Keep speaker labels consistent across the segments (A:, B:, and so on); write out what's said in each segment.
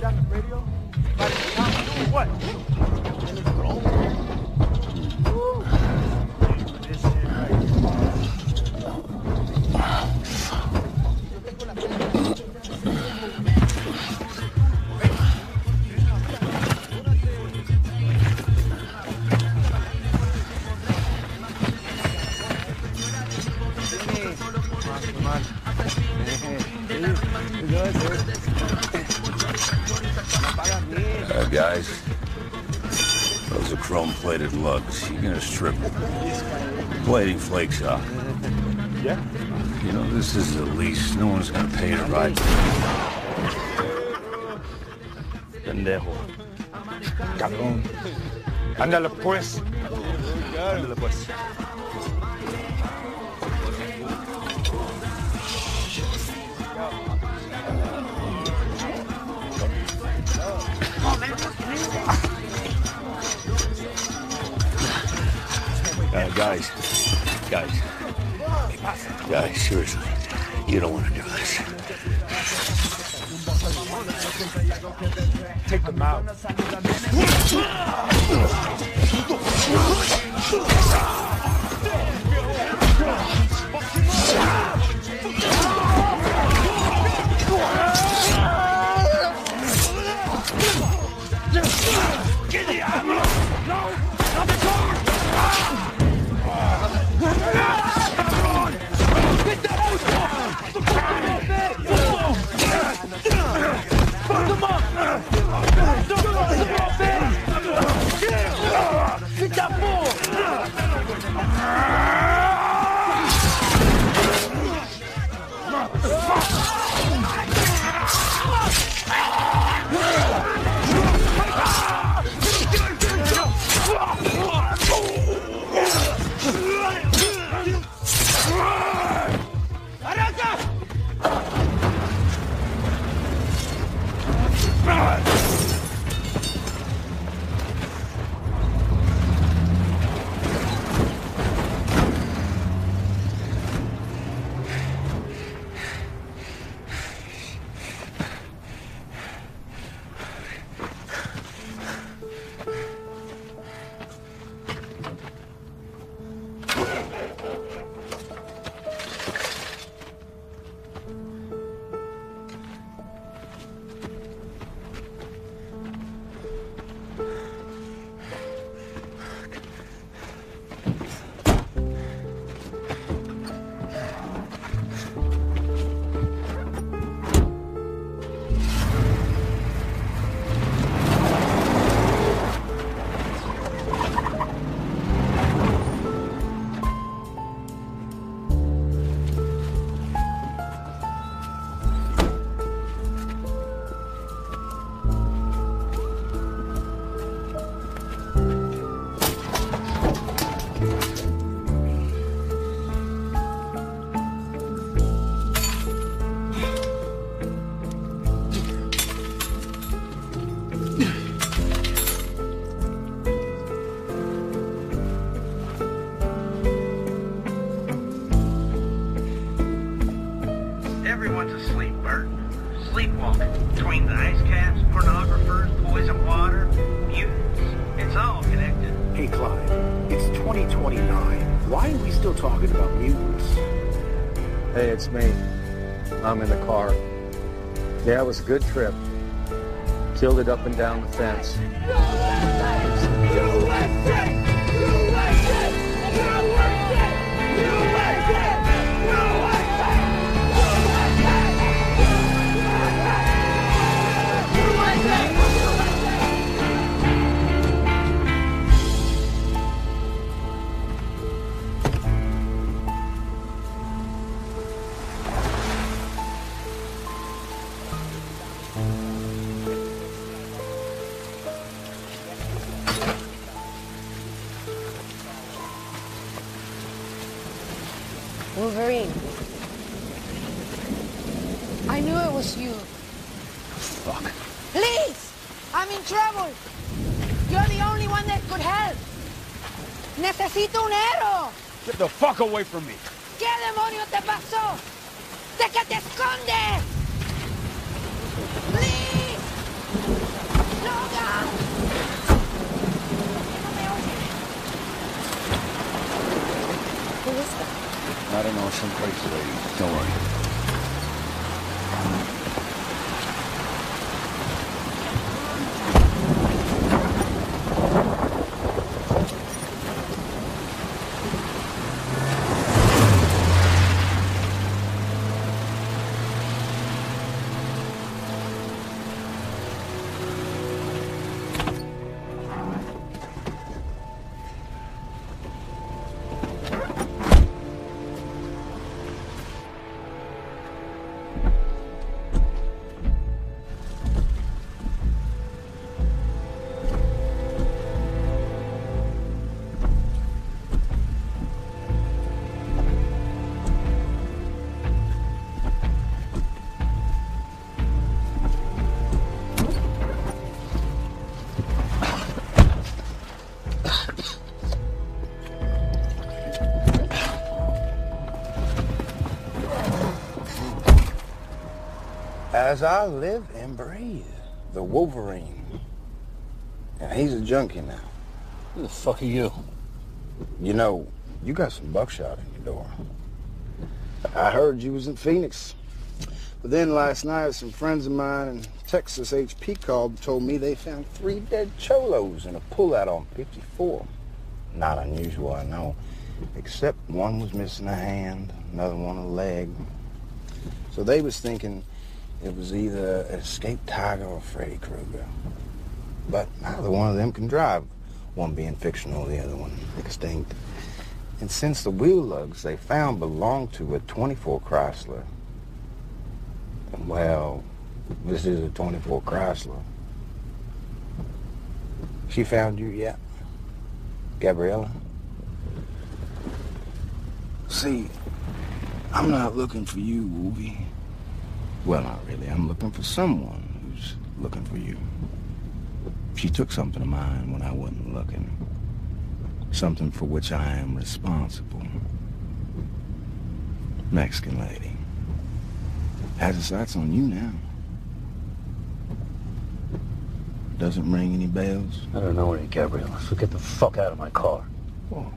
A: on the radio? About the cops doing what? This shit right
B: Guys, those are chrome-plated lugs. You gonna strip them. Plating flakes off.
A: Yeah?
B: You know, this is the lease. No one's gonna pay to ride.
A: Pendejo. Cabrón. Ándale pues. Ándale pues.
B: Guys, seriously, you don't want to do this.
A: Take them out.
C: Everyone's asleep, Bert. Sleepwalking between the ice caps, pornographers, poison water, mutants. It's all connected.
D: Hey, Clyde, it's 2029. Why are we still talking about mutants?
E: Hey, it's me. I'm in the car. Yeah, it was a good trip. Killed it up and down the fence.
F: Wolverine. I knew it was you.
B: Fuck.
F: Please! I'm in trouble. You're the only one that could help. Necesito un héroe.
A: Get the fuck away from me.
F: ¿Qué demonio te pasó? ¿De qué te escondes? Please!
G: Alaska?
B: I don't know, someplace lady. Don't worry.
H: As I live and breathe, the Wolverine. And he's a junkie now.
B: Who the fuck are you?
H: You know, you got some buckshot in your door. I heard you was in Phoenix. But then last night, some friends of mine in Texas HP called and told me they found 3 dead cholos in a pullout on 54. Not unusual, I know. Except one was missing a hand, another one a leg. So they was thinking it was either an escaped tiger or Freddy Krueger. But neither one of them can drive, one being fictional, the other one extinct. And since the wheel lugs they found belonged to a 24 Chrysler, well, this is a 24 Chrysler. She found you yet, Gabriella? See, I'm not looking for you, Wolvie. Well, not really. I'm looking for someone who's looking for you. She took something of mine when I wasn't looking. Something for which I am responsible. Mexican lady. Has her sights on you now. Doesn't ring any bells?
B: I don't know any, Gabriella, so get the fuck out of my car.
H: Well,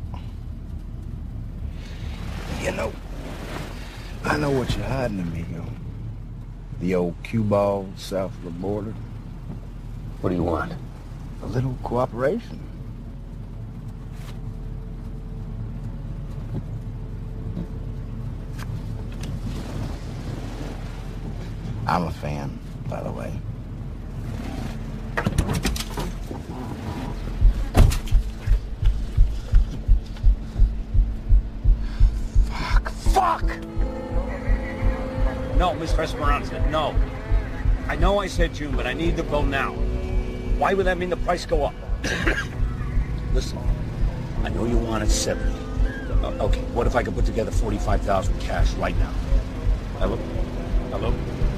H: you know, I know what you're hiding, amigo. The old cue ball south of the border.
B: What do you want?
H: A little cooperation. I'm a fan, by the way.
A: Fuck! No, Mr. Esperanza, no. I know I said June, but I need the bill now. Why would that mean the price go up? Listen, I know you wanted 70. Okay, what if I could put together 45,000 cash right now? Hello? Hello?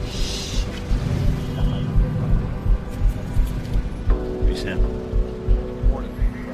A: Hey, Sam. Morning.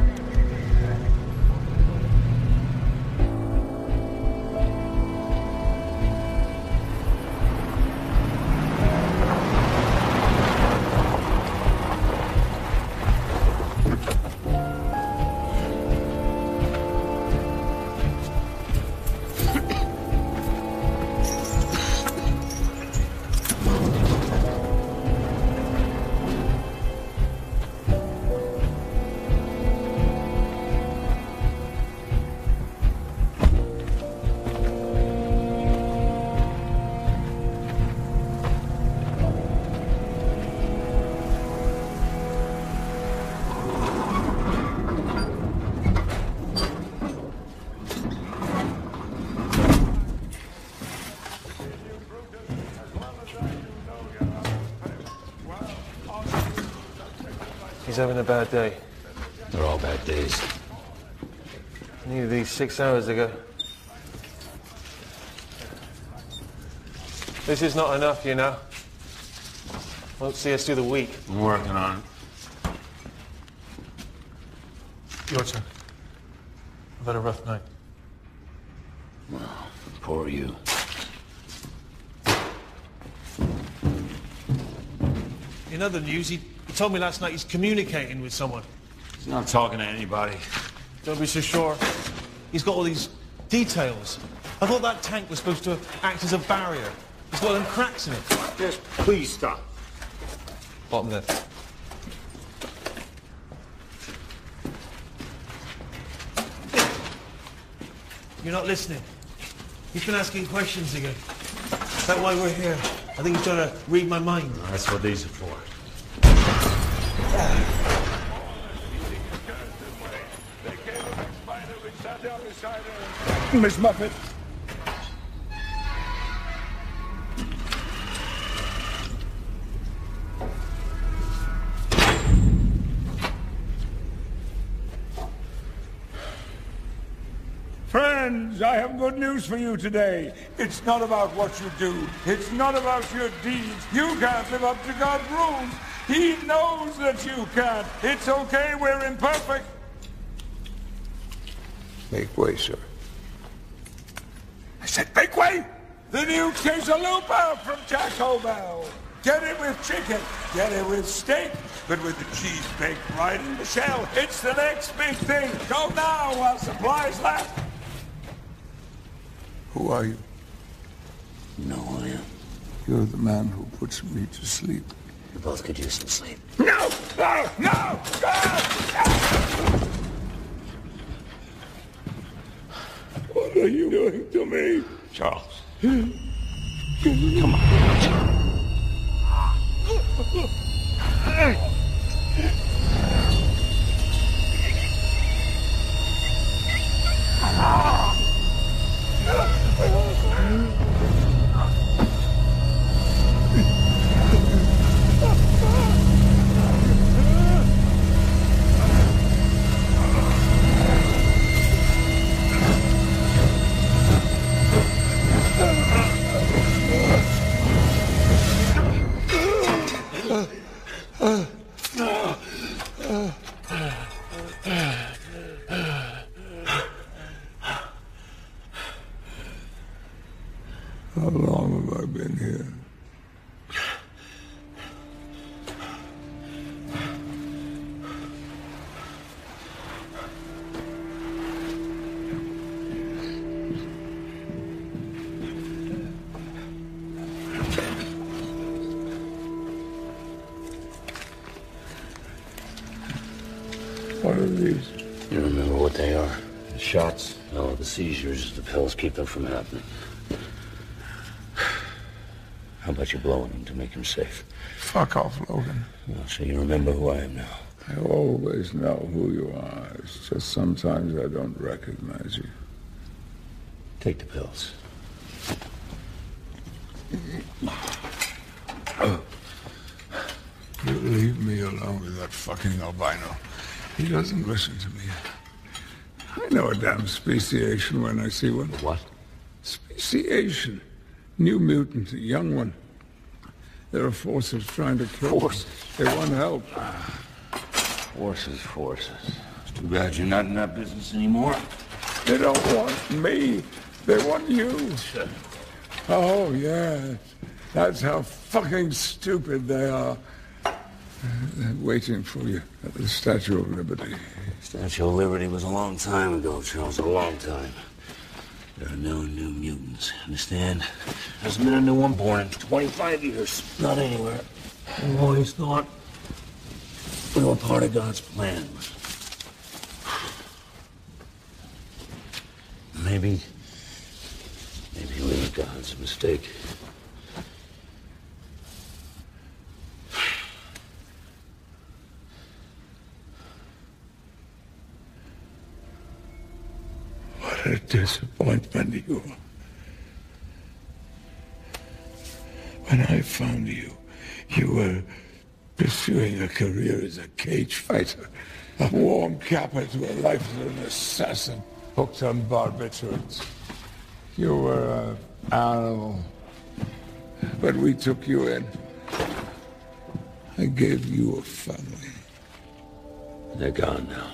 I: He's having a bad day.
B: They're all bad days.
I: Needed these 6 hours ago. This is not enough, you know. Won't see us through the week.
B: I'm working on it.
I: Your turn. I've had a rough night.
B: Well, poor you.
I: In other news, he told me last night he's communicating with someone.
B: He's not talking to anybody.
I: Don't be so sure. He's got all these Details. I thought that tank was supposed to act as a barrier. It's got them cracks in it.
A: Just please stop.
I: Bottom left. You're not listening. He's been asking questions again. Is that why we're here? I think he's trying to read my mind.
A: That's what these are for.
B: Miss Muffet. Friends, I have good news for you today. It's not about what you do. It's not about your deeds. You can't live up to God's rules. He knows that you can't. It's okay, we're imperfect.
G: Make way, sir.
B: I said make way! The new quesalupa from Taco Bell. Get it with chicken, get it with steak, but with the cheese baked right in the shell. It's the next big thing. Go now while supplies last.
G: Who are you?
A: You know who I am.
G: You're the man who puts me to sleep.
A: You both could use some sleep.
B: No! No! No! No! What are you doing to me?
A: Charles. Come on.
G: How long have I been here? What are these?
A: You remember what they are? The shots? No, the seizures. The pills keep them from happening. How about you blowing him to make him safe?
G: Fuck off, Logan.
A: Well, so you remember who I am now.
G: I always know who you are. It's just sometimes I don't recognize you.
A: Take the pills.
G: You leave me alone with that fucking albino. He doesn't listen to me. I know a damn speciation when I see one.
A: What?
G: Speciation. New mutant, a young one. There are forces trying to kill
A: Forces?
G: them. They want help.
A: Forces. It's too bad you're not in that business anymore.
G: They don't want me. They want you.
A: Shit.
G: Oh, yes. That's how fucking stupid they are. They're waiting for you at the Statue of Liberty.
A: Statue of Liberty was a long time ago, Charles. A long time. There are no new mutants, understand? Hasn't been a new one born in 25 years. Not anywhere. I've always thought we were part of God's plan. Maybe we were God's mistake.
G: What a disappointment you are. When I found you, you were pursuing a career as a cage fighter, a warm capper to a life as an assassin hooked on barbiturates. You were an animal, but we took you in. I gave you a family.
A: They're gone now.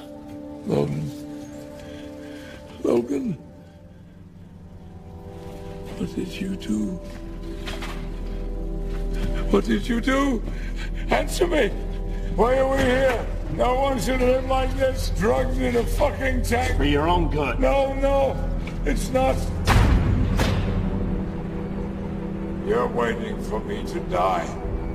G: Logan, what did you do? What did you do? Answer me! Why are we here? No one should live like this, drugged in a fucking tank.
A: For your own good.
G: No. It's not. You're waiting for me to die.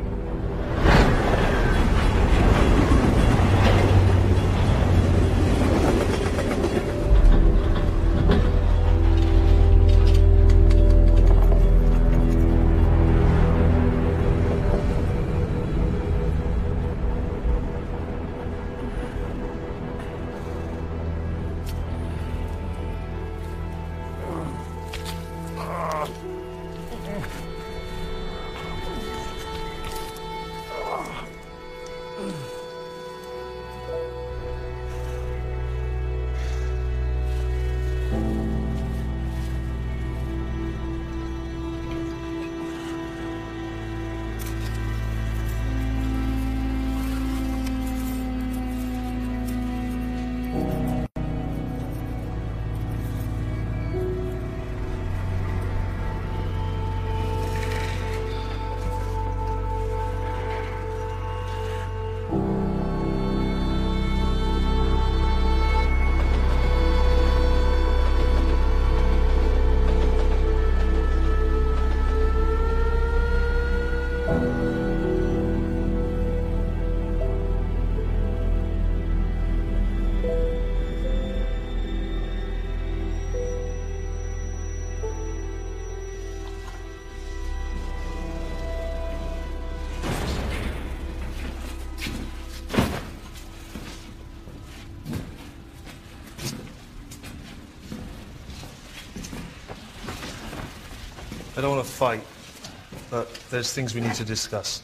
I: I don't want to fight, but there's things we need to discuss.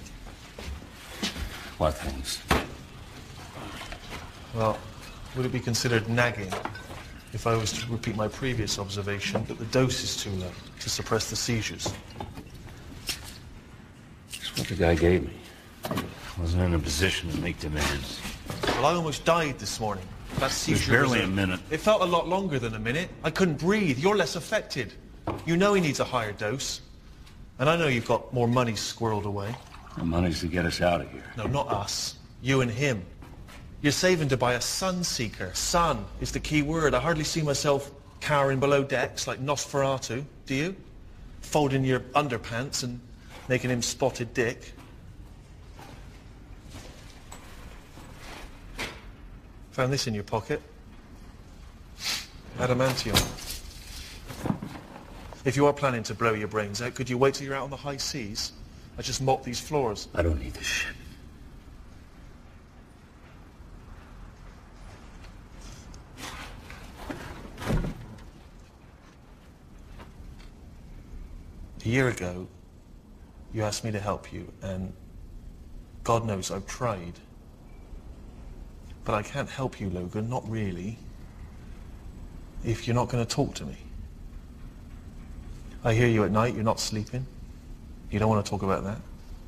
A: What things?
I: Well, would it be considered nagging if I was to repeat my previous observation that the dose is too low to suppress the seizures?
A: That's what the guy gave me. I wasn't in a position to make demands.
I: Well, I almost died this morning. That seizure
A: barely a minute.
I: It felt a lot longer than a minute. I couldn't breathe. You're less affected. You know he needs a higher dose. And I know you've got more money squirreled away.
A: The money's to get us out of here.
I: No, not us. You and him. You're saving to buy a Sunseeker. Sun is the key word. I hardly see myself cowering below decks like Nosferatu. Do you? Folding your underpants and making him spotted dick. Found this in your pocket. Adamantium. If you are planning to blow your brains out, could you wait till you're out on the high seas? I just mop these floors.
A: I don't need this shit.
I: A year ago, you asked me to help you, and God knows I've tried. But I can't help you, Logan, not really, if you're not going to talk to me. I hear you at night, you're not sleeping. You don't want to talk about that.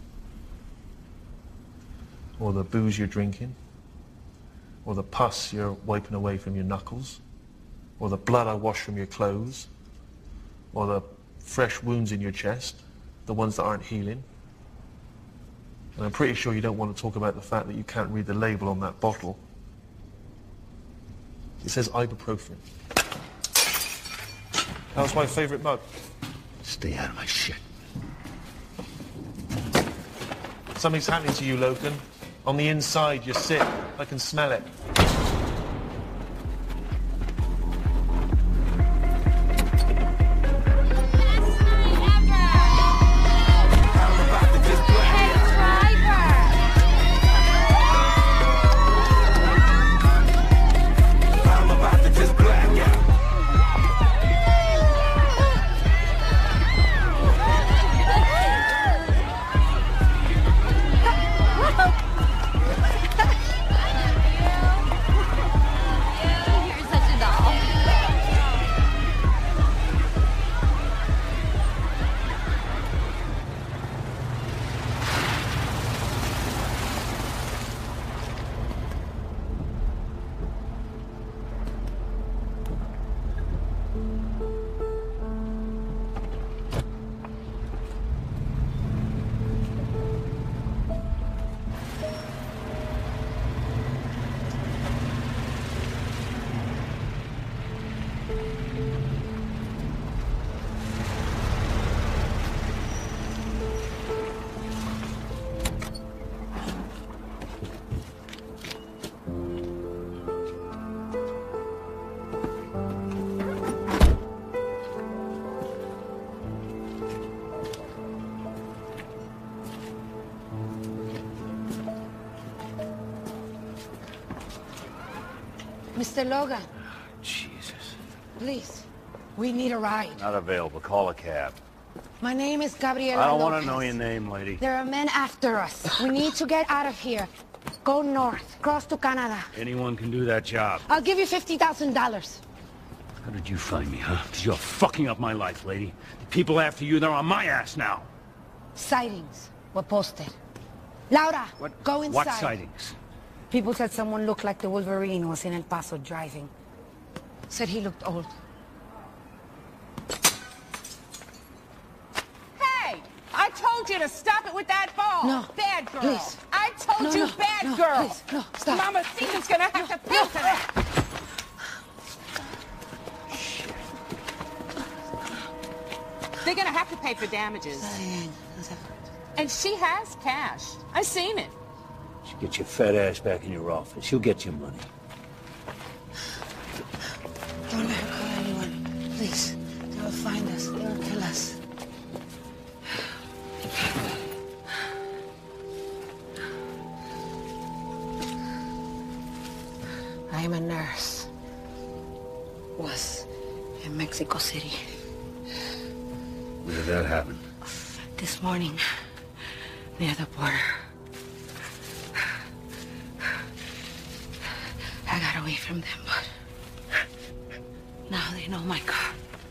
I: Or the booze you're drinking. Or the pus you're wiping away from your knuckles. Or the blood I wash from your clothes. Or the fresh wounds in your chest. The ones that aren't healing. And I'm pretty sure you don't want to talk about the fact that you can't read the label on that bottle. It says ibuprofen. That was my favorite mug.
A: Stay out of my shit.
I: Something's happening to you, Logan. On the inside, you're sick. I can smell it.
F: Mr. Logan,
A: Jesus.
F: please. We need a ride.
A: Not available. Call a cab.
F: My name is Gabriela
A: I don't want
F: Lopez.
A: to know your name, lady.
F: There are men after us. We need to get out of here. Go north, cross to Canada.
A: Anyone can do that job.
F: I'll give you $50,000.
A: How did you find me, huh? Because you're fucking up my life, lady. The people after you, they're on my ass now.
F: Sightings were posted. Laura, go inside.
A: What sightings?
F: People said someone looked like the Wolverine was in El Paso driving. Said he looked old.
J: Hey! I told you to stop it with that ball!
F: No.
J: Bad girl!
F: Please.
J: I told you bad girl!
F: Please, no, stop.
J: Mamacita's gonna have to pay for that! They're gonna have to pay for damages. And she has cash. I've seen it.
A: You get your fat ass back in your office. She'll get your money.
F: Don't let her call anyone. Please. They'll find us. They'll kill us. I am a nurse. Was in Mexico City.
A: When did that happen?
F: This morning, near the border. I got away from them, but now they know my car.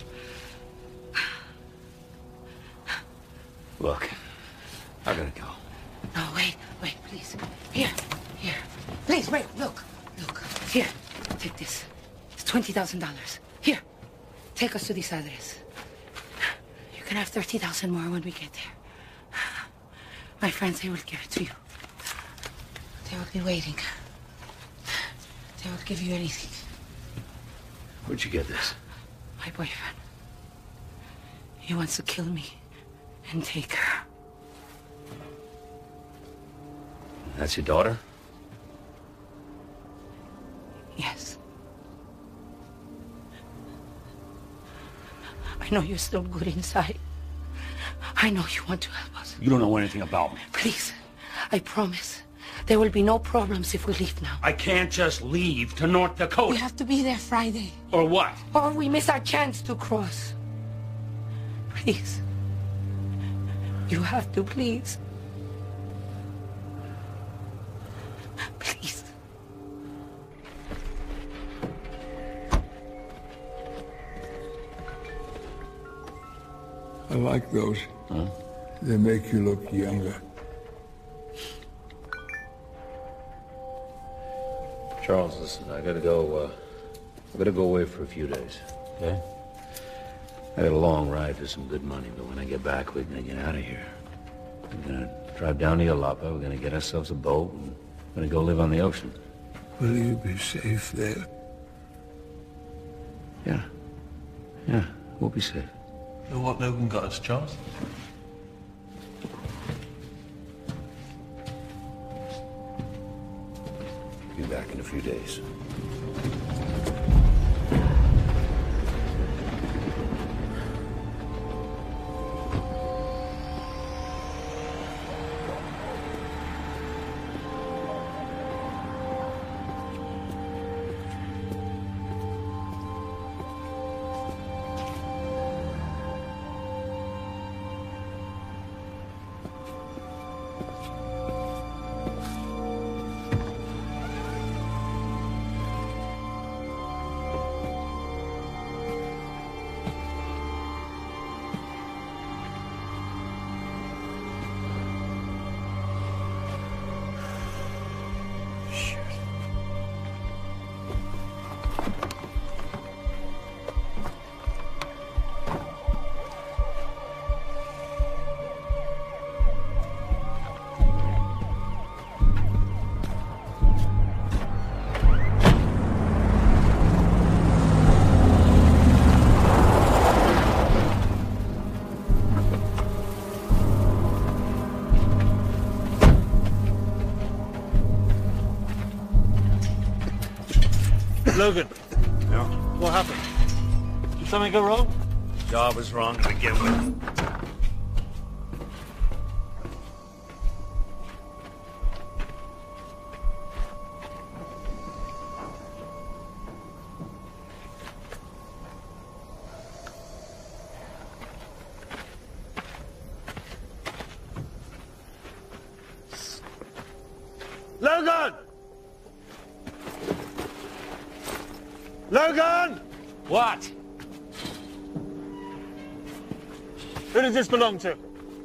A: Look, I gotta go.
F: No, wait, please. Here. Please, wait, look. Here, take this. It's $20,000. Here, take us to this address. You can have 30,000 more when we get there. My friends, they will give it to you. They will be waiting. They will give you anything.
A: Where'd you get this?
F: My boyfriend. He wants to kill me and take her.
A: That's your daughter?
F: Yes. I know you're still good inside. I know you want to help us.
A: You don't know anything about me.
F: Please, I promise. There will be no problems if we leave now.
A: I can't just leave to North Dakota.
F: We have to be there Friday.
A: Or what?
F: Or we miss our chance to cross. Please. You have to, please. Please.
G: I like those.
A: Huh?
G: They make you look younger.
A: Charles, listen, I gotta go away for a few days, okay? I got a long ride for some good money, but when I get back, we're gonna get out of here. We're gonna drive down to Jalapa, we're gonna get ourselves a boat, and we're gonna go live on the ocean.
G: Will you be safe there?
A: Yeah, we'll be safe.
I: You know what Logan got us, Charles?
A: Be back in a few days.
I: Logan.
A: Yeah?
I: What happened? Did something go wrong?
A: Job was wrong to begin with.
I: Logan! Logan!
A: What?
I: Who does this belong to?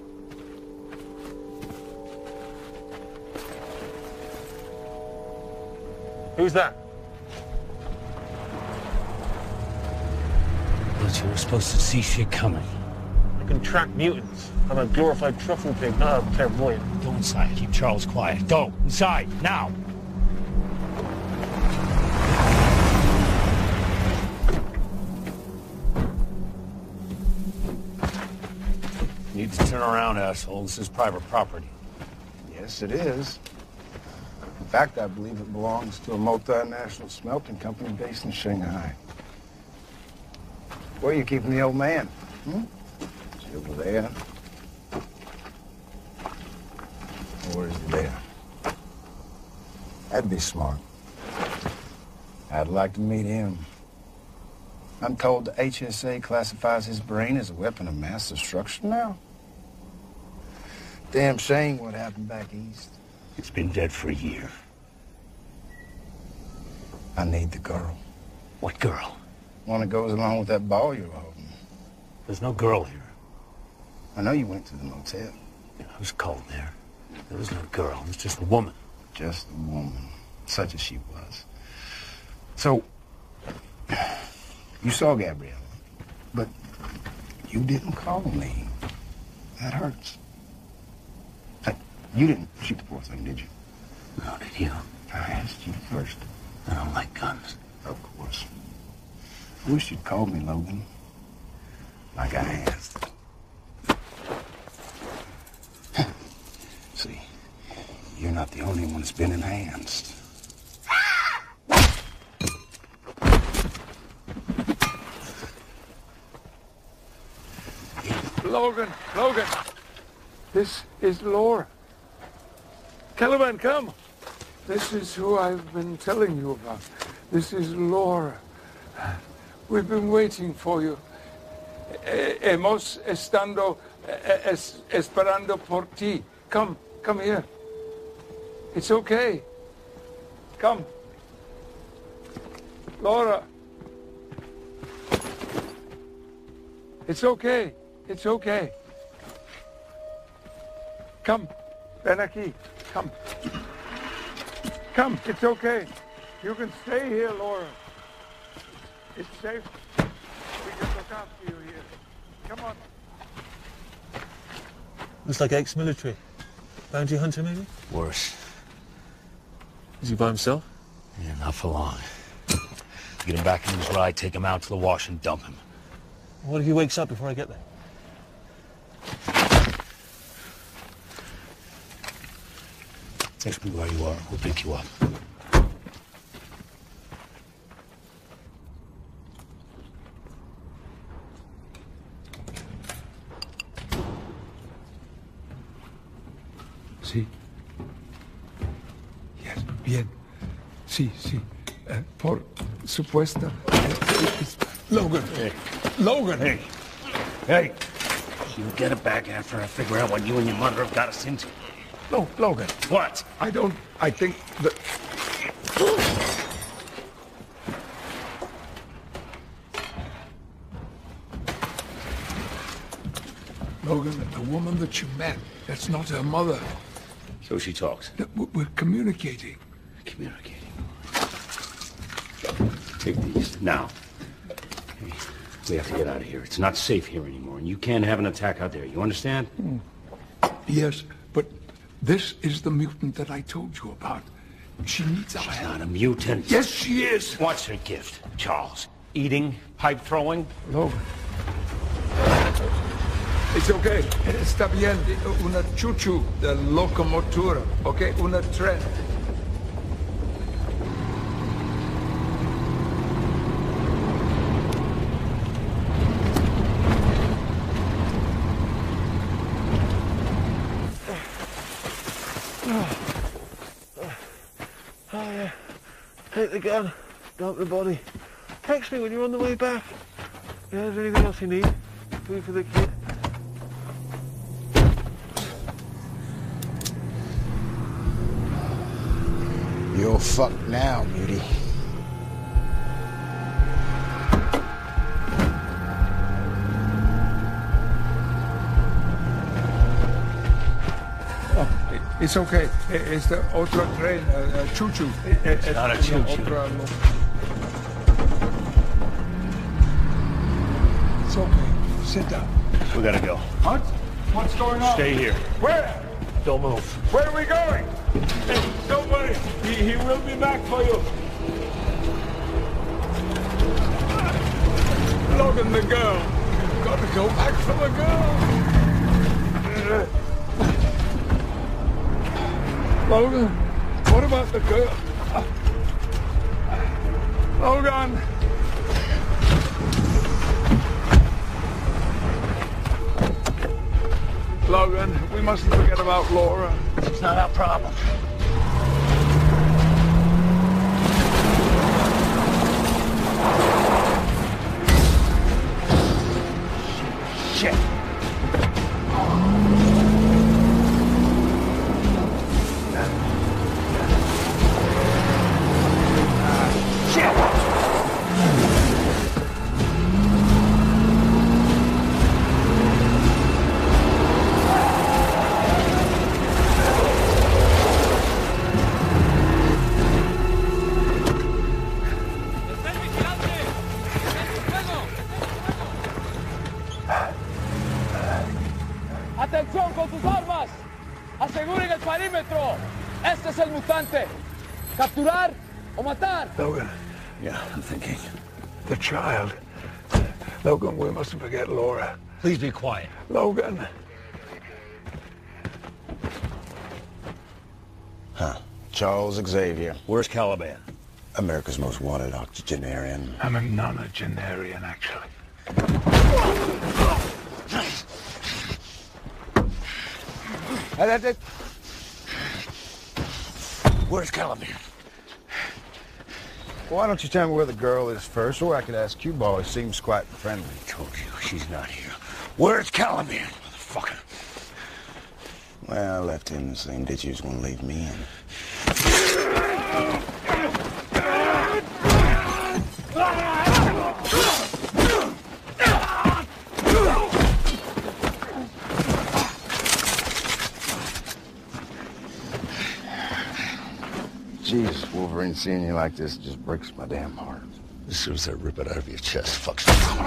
I: Who's that?
A: But you were supposed to see shit coming.
I: I can track mutants. I'm a glorified truffle pig, not a clairvoyant.
A: Go inside. Keep Charles quiet. Go inside now. You need to turn around, asshole. This is private property.
H: Yes, it is. In fact, I believe it belongs to a multinational smelting company based in Shanghai. Where are you keeping the old man? Hmm? Is he over there? Or is he there? That'd be smart. I'd like to meet him. I'm told the HSA classifies his brain as a weapon of mass destruction now. Damn shame what happened back east.
A: It's been dead for a year.
H: I need the girl.
A: What girl?
H: One that goes along with that ball you're holding.
A: There's no girl here.
H: I know you went to the motel.
A: It was cold there. There was no girl. It was just a woman.
H: Just a woman. Such as she was. So, you saw Gabrielle, but you didn't call me. That hurts. You didn't shoot the poor thing, did you?
A: No, did you?
H: I asked you first.
A: I don't like guns.
H: Of course. I wish you'd called me, Logan. Like I asked. See, you're not the only one that's been enhanced.
G: Logan, this is Laura. Caliban, come. This is who I've been telling you about. This is Laura. We've been waiting for you. Hemos estando esperando por ti. Come here. It's okay. Come. Laura. It's okay. It's okay. Come. Ven aquí. Come. Come. It's okay. You can stay here, Laura. It's safe. We can look after you here. Come on.
I: Looks like ex-military. Bounty hunter, maybe?
A: Worse.
I: Is he by himself?
A: Yeah, not for long. Get him back in his ride, take him out to the wash and dump him.
I: What if he wakes up before I get there?
A: Text me where you are. We'll pick you up.
G: Sí. Yes, bien. Sí. Por supuesto. Logan.
A: Hey.
G: Logan.
A: Hey. You'll get it back after I figure out what you and your mother have got us into.
G: No, Logan.
A: What?
G: I think that... Logan, the woman that you met, that's not her mother.
A: So she talks.
G: We're communicating.
A: Communicating. Take these. Now. Hey, we have to get out of here. It's not safe here anymore, and you can't have an attack out there. You understand?
G: Yes, but this is the mutant that I told you about. She needs our
A: She's
G: help.
A: not a mutant.
G: Yes, she is.
A: What's her gift, Charles? Eating? Pipe throwing?
G: Logan. It's okay. Está bien. Una chuchu de locomotora. Okay? Una tren.
I: Oh, yeah. Take the gun. Dump the body. Text me when you're on the way back. Yeah, is there anything else you need? Food for the kid?
H: You're fucked now, Muty.
G: It's okay. It's the otra train, choo-choo.
A: It's not a choo-choo.
G: It's okay. Sit down.
A: We gotta go.
G: What? What's going on?
A: Stay here.
G: Where?
A: Don't move.
G: Where are we going? Hey, don't worry. He will be back for you. Logan, the girl. You've got to go back for the girl. Logan, what about the girl? Logan! Logan, we mustn't forget about Laura.
A: It's not our problem. Shit.
K: ¡Atención con sus armas! ¡Aseguren el perímetro! ¡Este es el mutante! ¿Capturar o matar?
G: Logan.
A: Yeah, I'm thinking.
G: The child. Logan, we mustn't forget Laura.
A: Please be quiet.
G: Logan.
H: Huh. Charles Xavier.
A: Where's Caliban?
H: America's most wanted octogenarian.
G: I'm a nonagenarian, actually.
A: Where's Caliban?
H: Why don't you tell me where the girl is first, or I could ask Q-Ball. He seems quite friendly.
A: I told you, she's not here. Where's Caliban, motherfucker?
H: Well, I left him in the same ditch he was going to leave me in. Jesus, Wolverine, seeing you like this just breaks my damn heart.
A: As soon as I rip it out of your chest, fuck.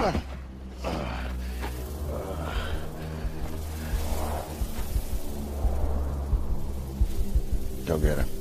H: Go get her.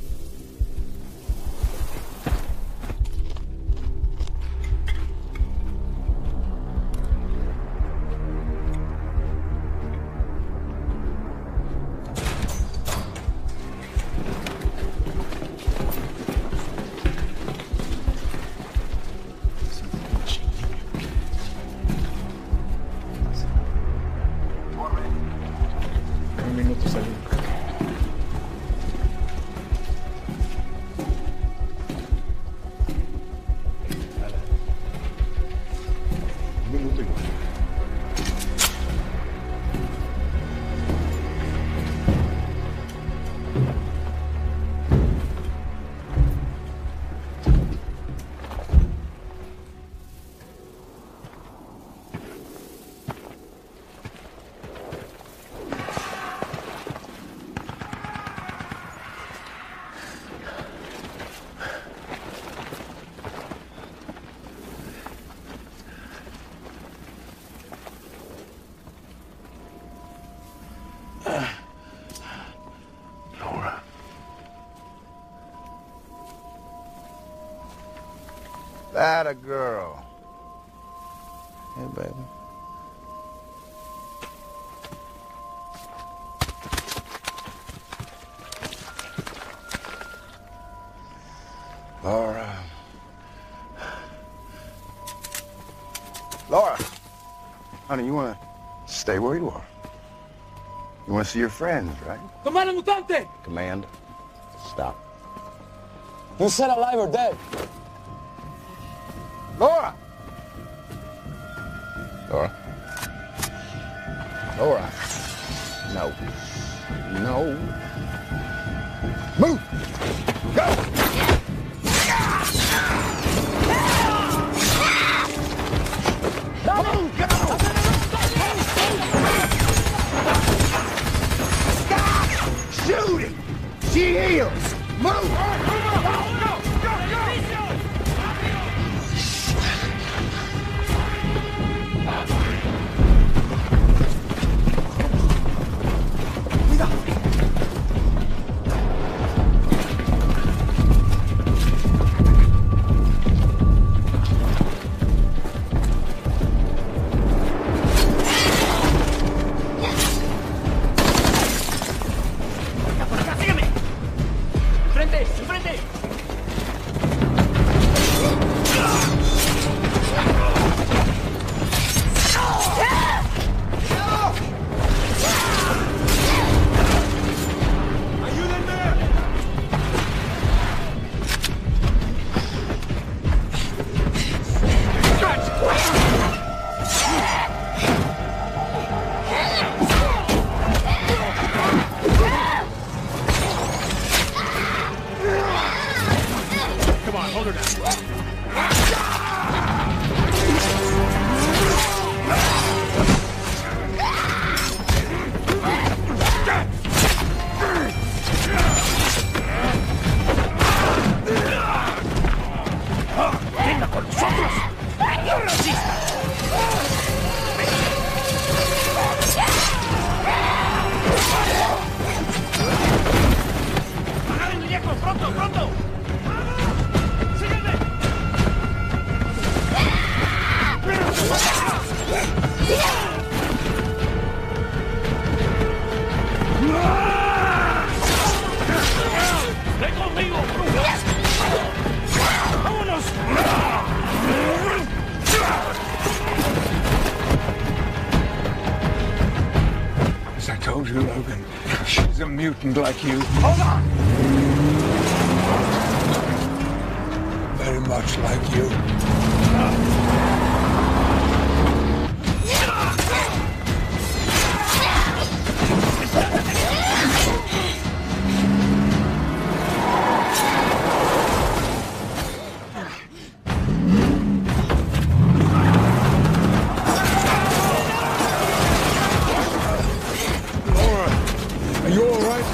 G: Laura.
H: That a girl. Hey, baby. Laura. Laura. Honey, you want to stay where you are? You want to see your friends, right?
K: ¡Comando mutante!
H: Command, stop.
K: You said alive or dead?
H: Laura! Laura? Laura. No. No. Move!
L: Shooting! She heals! Move!
G: As I told you, Logan, she's a mutant like you.
L: Hold on!
G: Very much like you. Are you all right?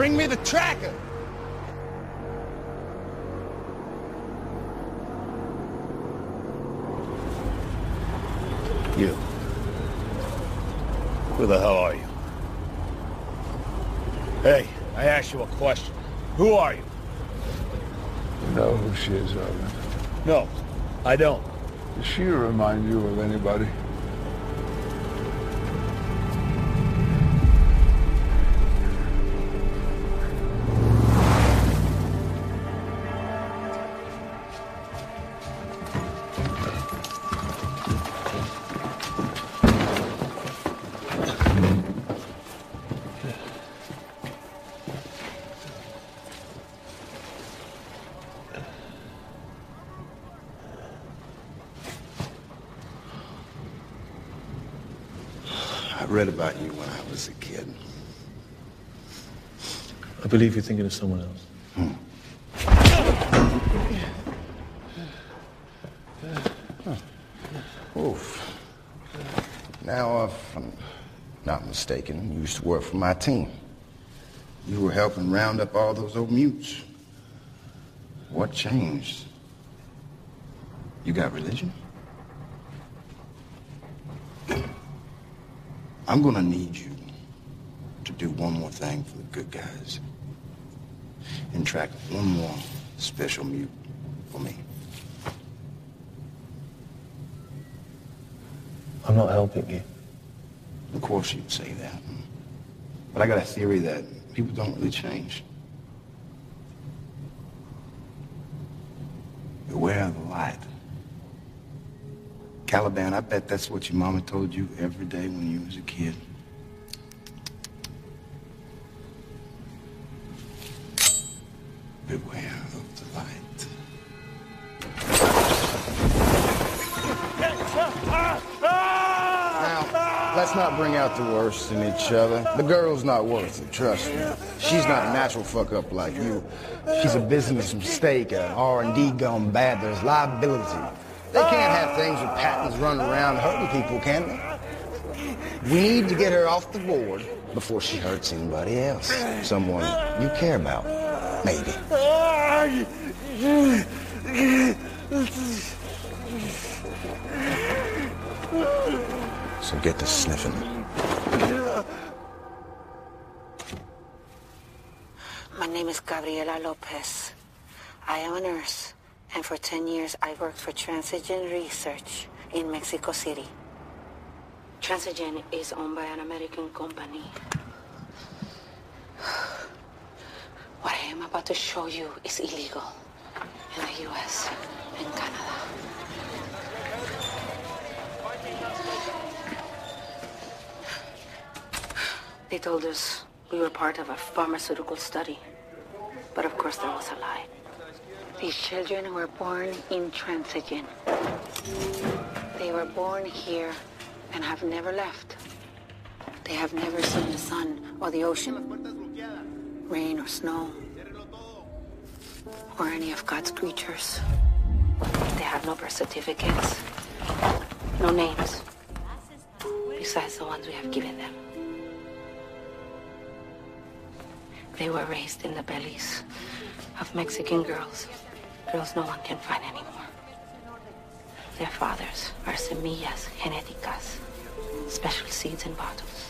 L: Bring me the tracker.
A: You. Who the hell are you? Hey, I asked you a question. Who are you?
G: You know who she is, Robin?
A: No, I don't.
G: Does she remind you of anybody?
H: I read about you when I was a kid.
I: I believe you're thinking of someone else.
H: Oof. Now, if I'm not mistaken, you used to work for my team. You were helping round up all those old mutes. What changed? You got religion? I'm gonna need you to do one more thing for the good guys. And track one more special mute for me.
I: I'm not helping you.
H: Of course you'd say that. But I got a theory that people don't really change. Beware of the light. Caliban, I bet that's what your mama told you every day when you was a kid. Beware of the light. Now, let's not bring out the worst in each other. The girl's not worth it, trust me. She's not a natural fuck-up like you. She's a business mistake, an R&D gone bad. There's liability. They can't have things with patents running around hurting people, can they? We need to get her off the board before she hurts anybody else. Someone you care about, maybe. So get to sniffing.
F: My name is Gabriela Lopez. I am a nurse, and for 10 years I worked for Transigen Research in Mexico City. Transigen is owned by an American company. What I am about to show you is illegal in the U.S. and Canada. They told us we were part of a pharmaceutical study. But of course there was a lie. These children were born in Transigen. They were born here and have never left. They have never seen the sun or the ocean, rain or snow, or any of God's creatures. They have no birth certificates, no names, besides the ones we have given them. They were raised in the bellies of Mexican girls, girls no one can find anymore. Their fathers are semillas genéticas, special seeds in bottles.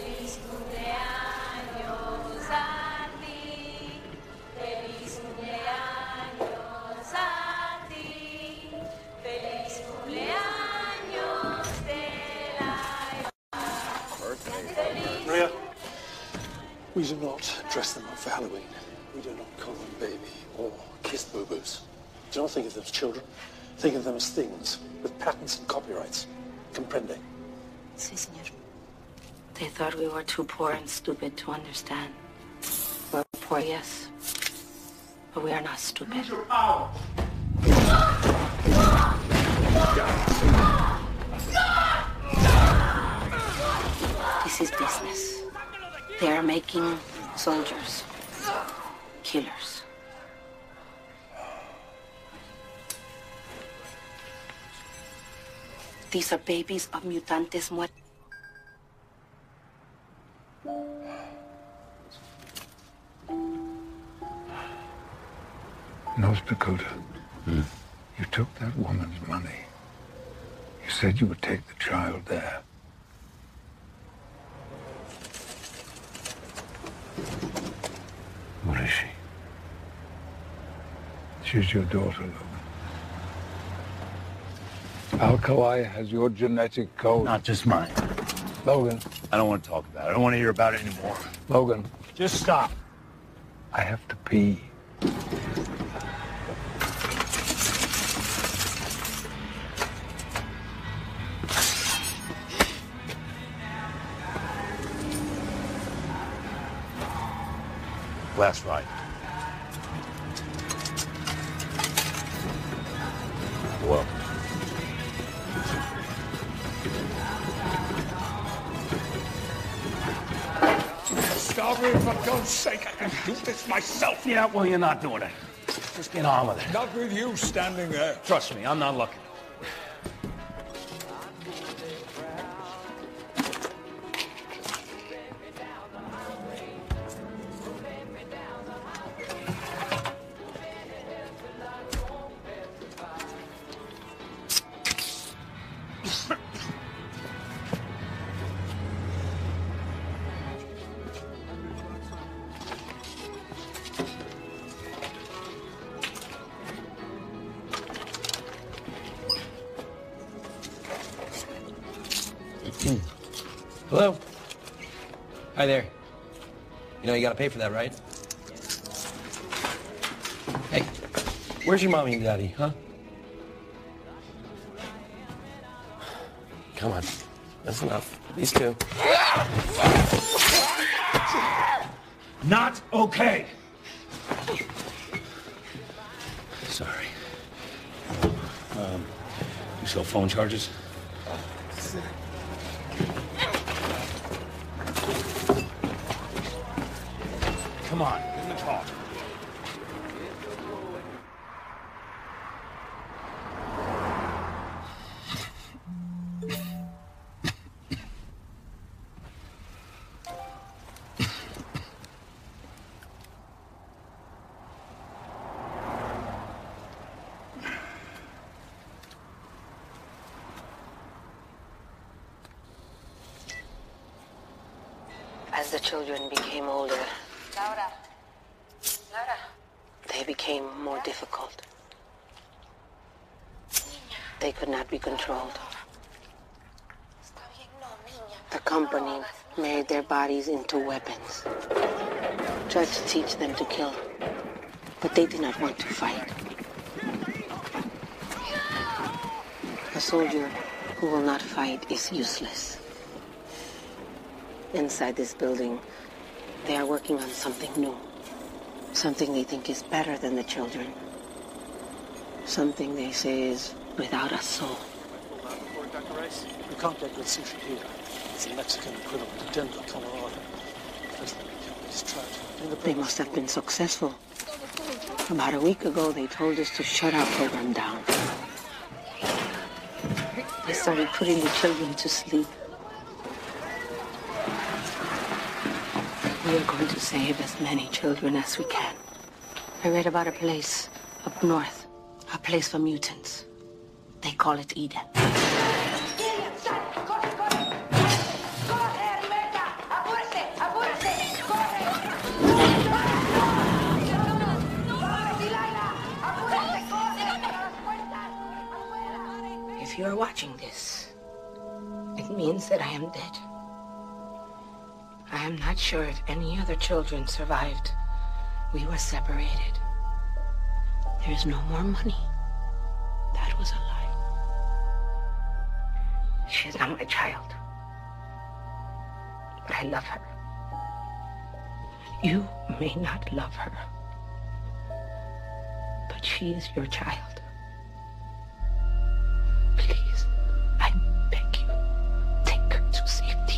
M: Maria, we do not dress them up for Halloween. We do not call them baby or kiss boo-boos. Do not think of them as children. Think of them as things with patents and copyrights. Comprende?
F: Sí, señor. They thought we were too poor and stupid to understand. We're poor, yes, but we are not stupid. Use your power. This is business. They are making soldiers, killers. These are babies of mutantes muertos.
G: North Dakota, you took that woman's money. You said you would take the child there.
A: What is she?
G: She's your daughter, Logan. Alkali has your genetic code.
A: Not just mine.
G: Logan.
A: I don't want to talk about it. I don't want to hear about it anymore.
G: Logan.
A: Just stop.
G: I have to pee.
A: Last ride. Well.
B: Stop it, for God's sake. I can do this myself.
A: Yeah, well, you're not doing it. Just get on with it.
B: Not with you standing there.
A: Trust me, I'm not looking.
N: Hello? Hi there. You know you gotta pay for that, right? Hey, where's your mommy and daddy, huh? Come on. That's enough. These two.
A: Not okay. Sorry. You sell phone charges? Come on, let me talk.
F: As the children became older,
O: Laura. Laura.
F: they became more difficult. They could not be controlled. The company made their bodies into weapons. Tried to teach them to kill, but they did not want to fight. A soldier who will not fight is useless. Inside this building, they are working on something new. Something they think is better than the children. Something they say is without a soul.
M: Dr. Rice, we can't get good sushi here. It's the Mexican equivalent of Denver, Colorado.
F: They must have been successful. About a week ago, they told us to shut our program down. They started putting the children to sleep. We are going to save as many children as we can. I read about a place up north, a place for mutants. They call it Eden. If you are watching this, it means that I am dead. I am not sure if any other children survived. We were separated. There is no more money. That was a lie. She is not my child. But I love her. You may not love her. But she is your child. Please, I beg you, take her to safety.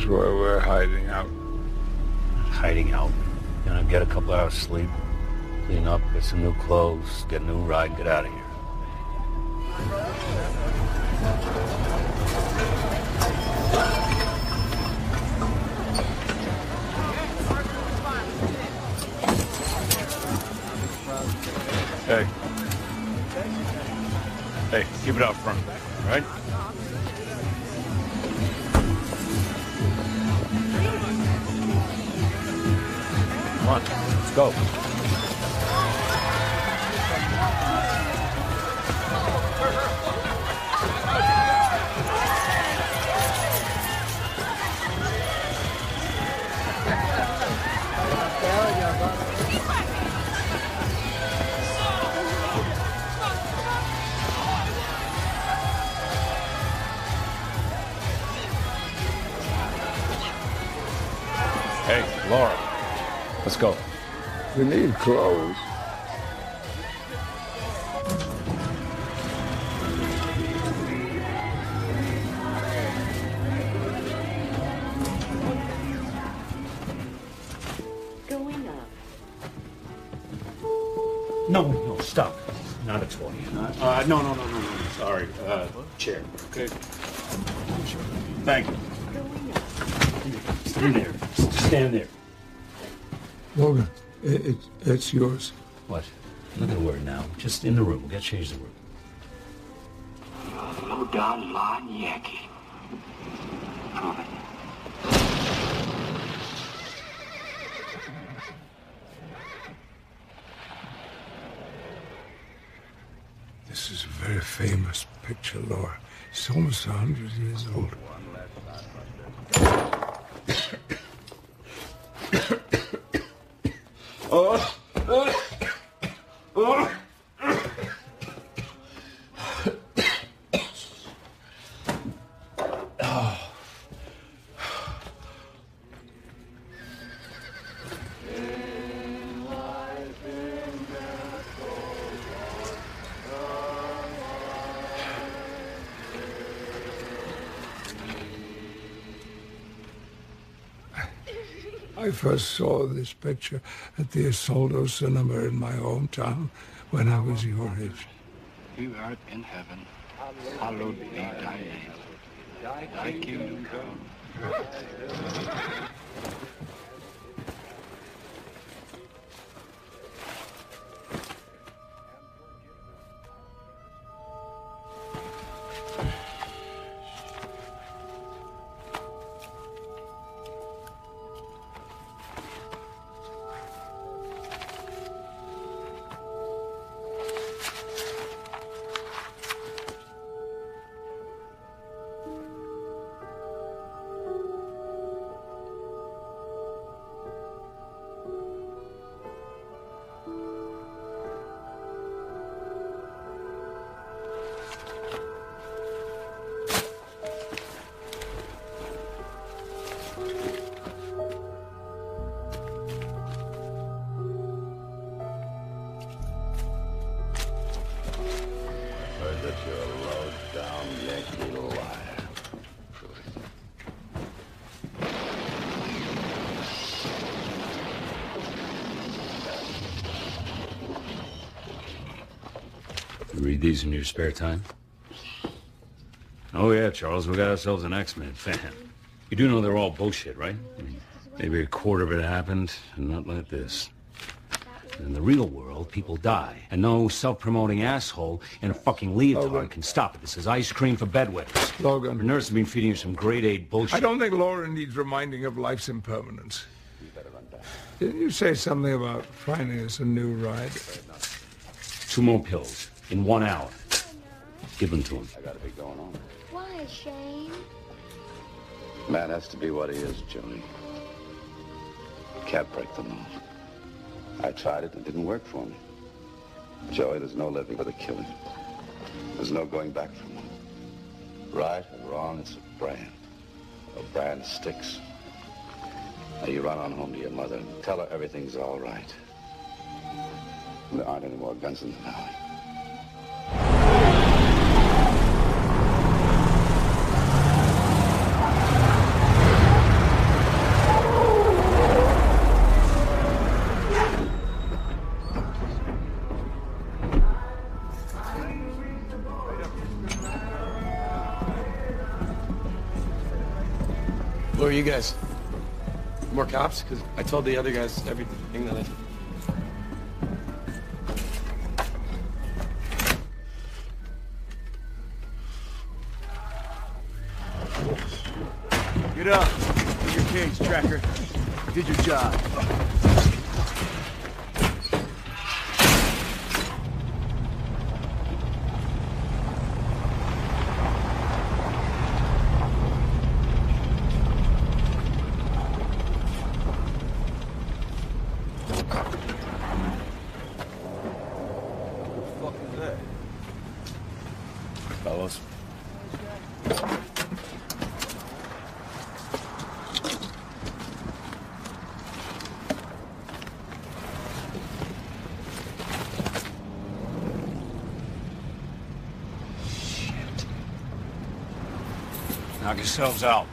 G: That's where we're hiding out.
A: Hiding out. Gonna get a couple hours sleep, clean up, get some new clothes, get a new ride, and get out of here. Hey. Hey, keep it out front, all right? Come on, let's go. Hey, Laura, let's go.
G: We need clothes.
O: Going up.
A: No, stop. Not a toy. No. Sorry. Chair. Okay. Thank you. Stand there. Stand there.
G: Logan, it's yours.
A: What? Look at the word now. Just in the room. We'll get changed the room.
L: Low down lying Yankee. Prove it.
G: This is a very famous picture, Laura. It's almost 100 years old. I first saw this picture at the Isolde Cinema in my hometown when I was your age.
L: You art in heaven. Hallowed be thy name. Thy kingdom come.
B: That you're a low-down Yankee liar.
A: You read these in your spare time? Oh yeah, Charles, we got ourselves an X-Men fan. You do know they're all bullshit, right? I mean, maybe a quarter of it happened, and not like this. In the real world, people die. And no self-promoting asshole in a fucking leotard can stop it. This is ice cream for bedwetters.
G: Logan.
A: Your nurse has been feeding you some grade 8 bullshit.
G: I don't think Laura needs reminding of life's impermanence. Didn't you say something about finding us a new ride?
A: 2 more pills in 1 hour. Give them to him.
B: I got a big going on.
O: Why, Shane?
B: Man has to be what he is, Joni. Can't break the mold. I tried it, it didn't work for me. Joey, there's no living but a killing. There's no going back from one. Right and wrong, it's a brand. A brand sticks. Now you run on home to your mother and tell her everything's all right. There aren't any more guns in the valley.
P: Who are you guys? More cops? Because I told the other guys everything that I...
Q: Get up. Get your cage, Tracker. You did your job.
A: What the fuck is that? Fellas. Knock yourselves out.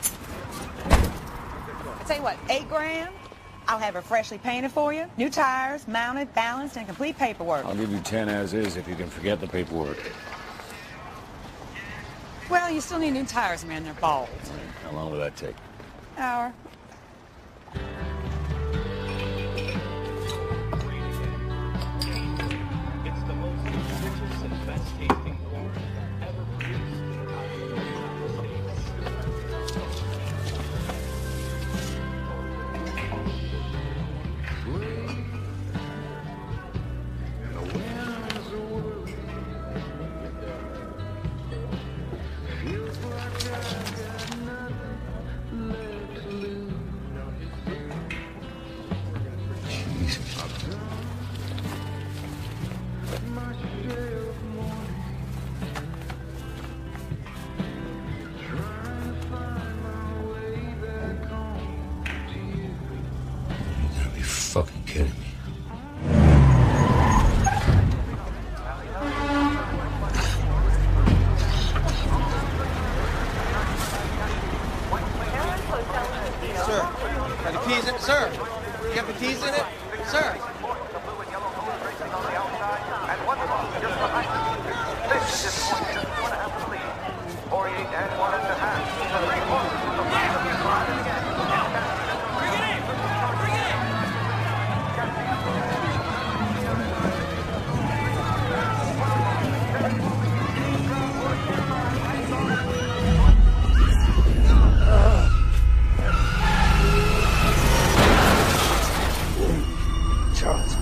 J: I tell you what, $8 grand? I'll have her freshly painted for you. New tires, mounted, balanced, and complete paperwork.
A: I'll give you 10 as is if you can forget the paperwork.
J: Well, you still need new tires, man. They're bald.
A: How long will that take?
J: Hour.
A: Fucking kidding me.
N: Sir, are the keys in it? Sir, you have the keys in it? Sir.
A: Charles.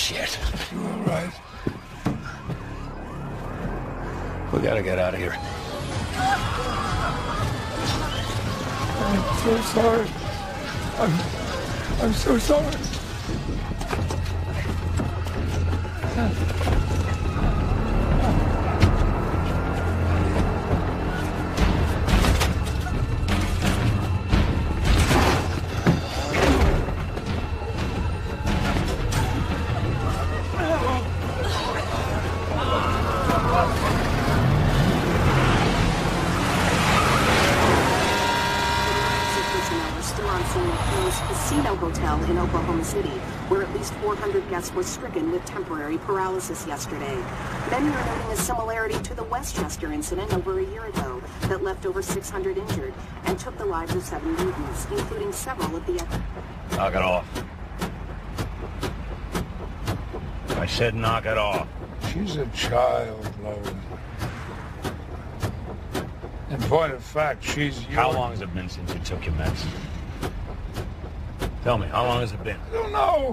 A: Shit.
G: You all right?
A: We gotta get out of here.
G: I'm so sorry. I'm so sorry.
R: Casino Hotel in Oklahoma City, where at least 400 guests were stricken with temporary paralysis yesterday. Many are noting a similarity to the Westchester incident over a year ago that left over 600 injured and took the lives of 7 mutants, including several of the...
A: Knock it off. I said knock it off.
G: She's a child, Logan. In point of fact, she's your...
A: How long has it been since you took your meds? Tell me, how long has it been?
G: I don't know.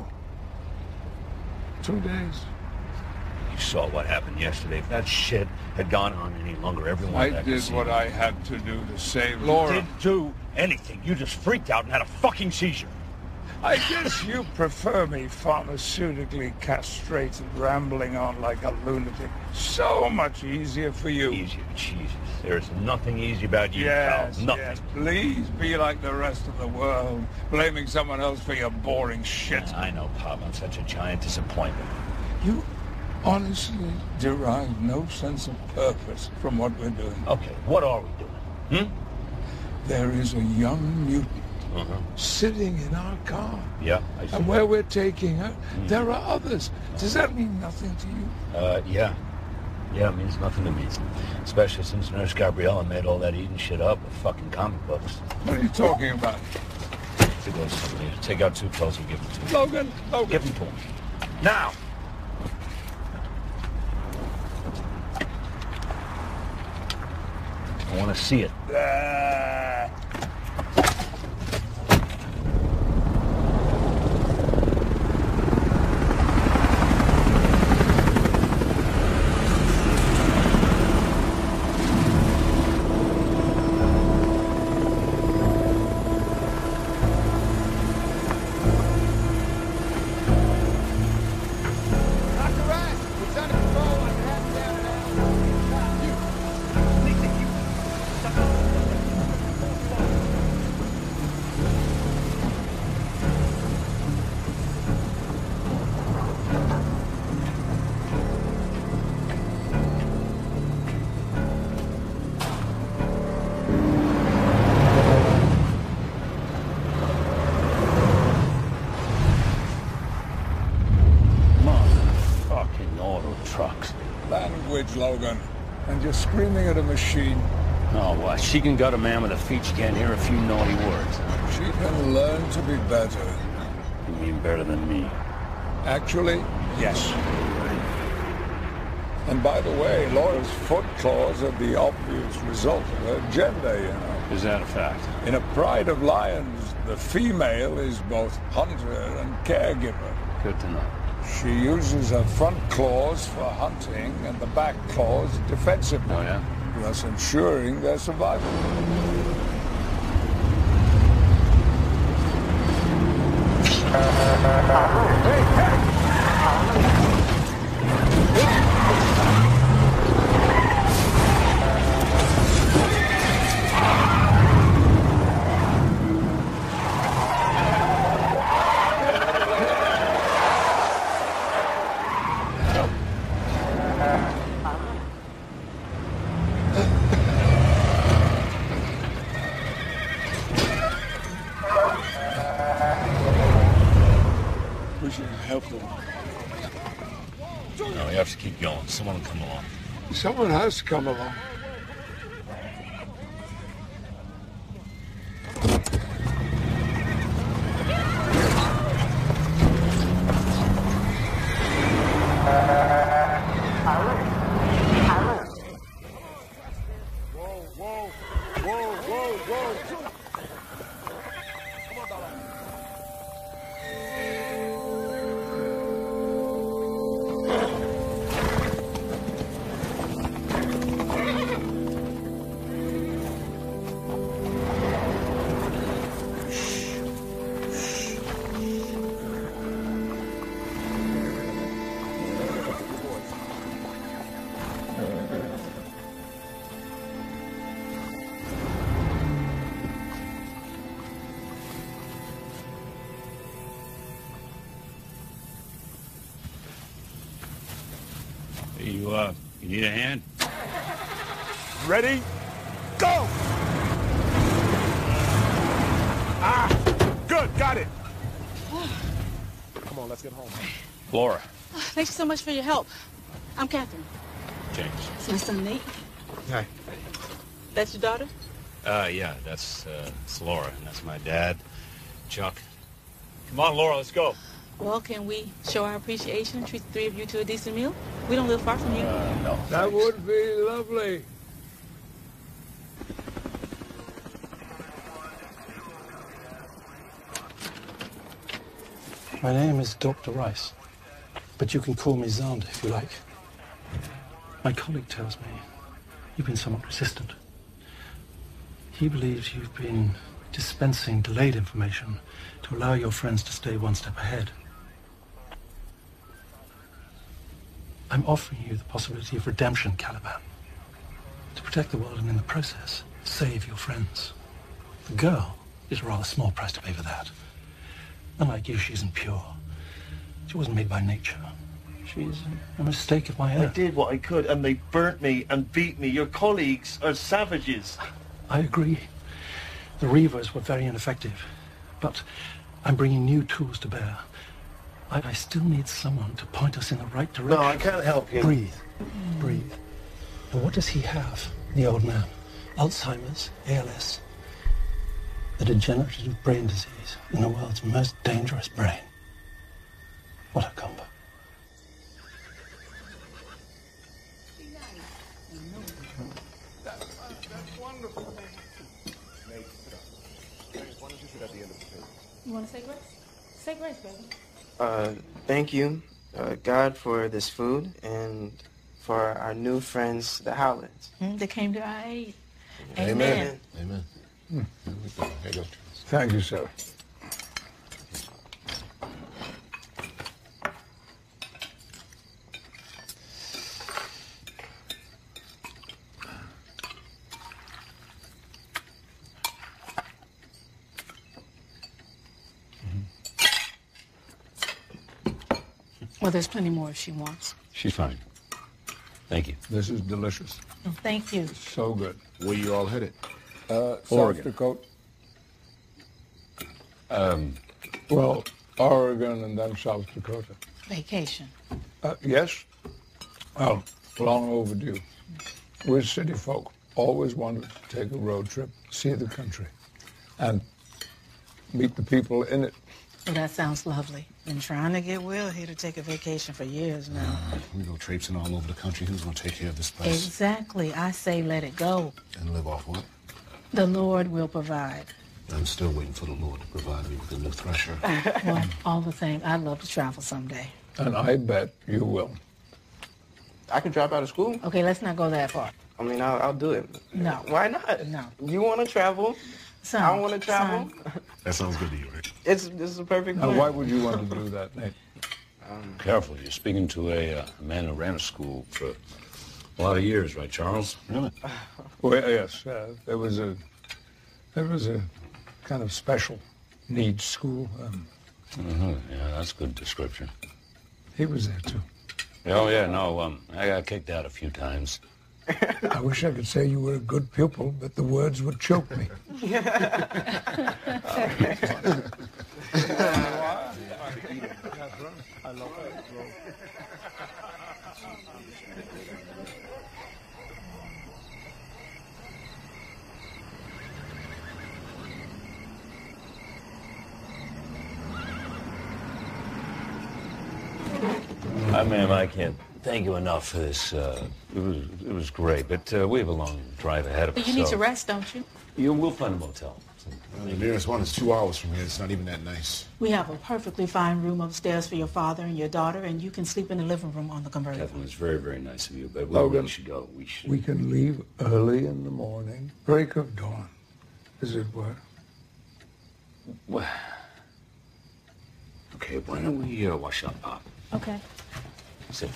G: 2 days.
A: You saw what happened yesterday. If that shit had gone on any longer, everyone...
G: I did what I had to do to save Laura.
A: You didn't do anything. You just freaked out and had a fucking seizure.
G: I guess you prefer me pharmaceutically castrated, rambling on like a lunatic. So much easier for you.
A: Easier? Jesus. There's nothing easy about you,
G: yes,
A: pal. Nothing.
G: Yes, please be like the rest of the world, blaming someone else for your boring shit.
A: I know, Pop. I'm such a giant disappointment.
G: You honestly derive no sense of purpose from what we're doing.
A: Okay, what are we doing?
G: There is a young mutant sitting in our car.
A: Yeah, I see.
G: And where we're taking her, there are others. Does that mean nothing to you?
A: Yeah. Yeah, it means nothing to me. Especially since Nurse Gabriella made all that eating shit up with fucking comic books.
G: What are you talking about?
A: Take out 2 clothes and give them to him.
G: Logan!
A: Give them to him. Now! I want to see it.
G: Logan, and you're screaming at a machine.
A: Oh, what? She can gut a man with her feet. She can't hear a few naughty words.
G: She can learn to be better.
A: You mean better than me?
G: Actually, yes. And by the way, Laura's foot claws are the obvious result of her gender, you know.
A: Is that a fact?
G: In a pride of lions, the female is both hunter and caregiver.
A: Good to know.
G: She uses her front claws for hunting and the back claws defensively.
A: Oh, yeah?
G: Thus ensuring their survival.
M: We should help them.
A: No, we have to keep going. Someone will come along.
G: Someone has come along.
A: You need a hand?
B: Ready? Go! Good, got it.
M: Come on, let's get home.
A: Laura.
S: Thank you so much for your help. I'm Catherine.
A: James.
S: It's my son, Nate.
P: Hi.
S: That's your daughter?
A: Yeah, that's Laura, and that's my dad, Chuck. Come on, Laura, let's go.
S: Well, can we show our appreciation and treat the three of you to a decent meal? We don't live far from you.
A: No.
G: That would be lovely.
M: My name is Dr. Rice, but you can call me Xander if you like. My colleague tells me you've been somewhat resistant. He believes you've been dispensing delayed information to allow your friends to stay one step ahead. I'm offering you the possibility of redemption, Caliban. To protect the world and in the process, save your friends. The girl is a rather small price to pay for that. Unlike you, she isn't pure. She wasn't made by nature. She's a mistake of my own.
I: I did what I could, and they burnt me and beat me. Your colleagues are savages.
M: I agree. The Reavers were very ineffective, but I'm bringing new tools to bear. I still need someone to point us in the right direction.
I: No, I can't help you.
M: Breathe. Breathe. And what does he have, the old man? Alzheimer's, ALS, a degenerative brain disease in the world's most dangerous brain. What a combo.
S: You want to say grace? Say grace, baby.
T: Thank you, God, for this food and for our new friends, the Howlands.
S: They came to our aid.
T: Amen.
G: Amen. Thank you, sir.
S: Well, there's plenty more if she wants.
A: She's fine. Thank you.
G: This is delicious.
S: Oh, thank you.
G: So good.
Q: Where you all headed?
G: South
A: Oregon.
G: Dakota. Well, Oregon and then South Dakota.
S: Vacation.
G: Yes. Well, long overdue. We're city folk. Always wanted to take a road trip, see the country, and meet the people in it.
S: Well, that sounds lovely. Been trying to get Will here to take a vacation for years now.
Q: We go traipsing all over the country. Who's going to take care of this place?
S: Exactly. I say let it go.
Q: And live off what?
S: The Lord will provide.
Q: I'm still waiting for the Lord to provide me with a new thresher.
S: Well, all the same, I'd love to travel someday.
G: And I bet you will.
T: I can drop out of school.
S: Okay, let's not go that far.
T: I mean, I'll do it.
S: No.
T: Why not?
S: No.
T: You want to travel?
S: Son,
T: I want to travel.
Q: That sounds good to you, right?
T: This is a perfect
G: Now,
T: plan.
G: why would you want to do that, Nate?
A: Careful, you're speaking to a man who ran a school for a lot of years, right, Charles?
Q: Really?
G: Well, yes. There was a kind of special needs school.
A: Yeah, that's a good description.
G: He was there, too.
A: Oh, yeah, no, I got kicked out a few times.
G: I wish I could say you were a good pupil, but the words would choke me.
A: Ma'am, I can't thank you enough for this. It was great, but we have a long drive ahead of us.
S: But you need to rest, don't you?
A: We'll find a motel.
Q: The nearest one is 2 hours from here. It's not even that nice.
S: We have a perfectly fine room upstairs for your father and your daughter, and you can sleep in the living room on the convertible.
A: Catherine, it's very, very nice of you, but we
G: Logan,
A: really should go.
G: We can leave early in the morning, break of dawn, as it were.
A: Well, okay, why don't we wash up, Pop?
S: Okay.
A: Sit.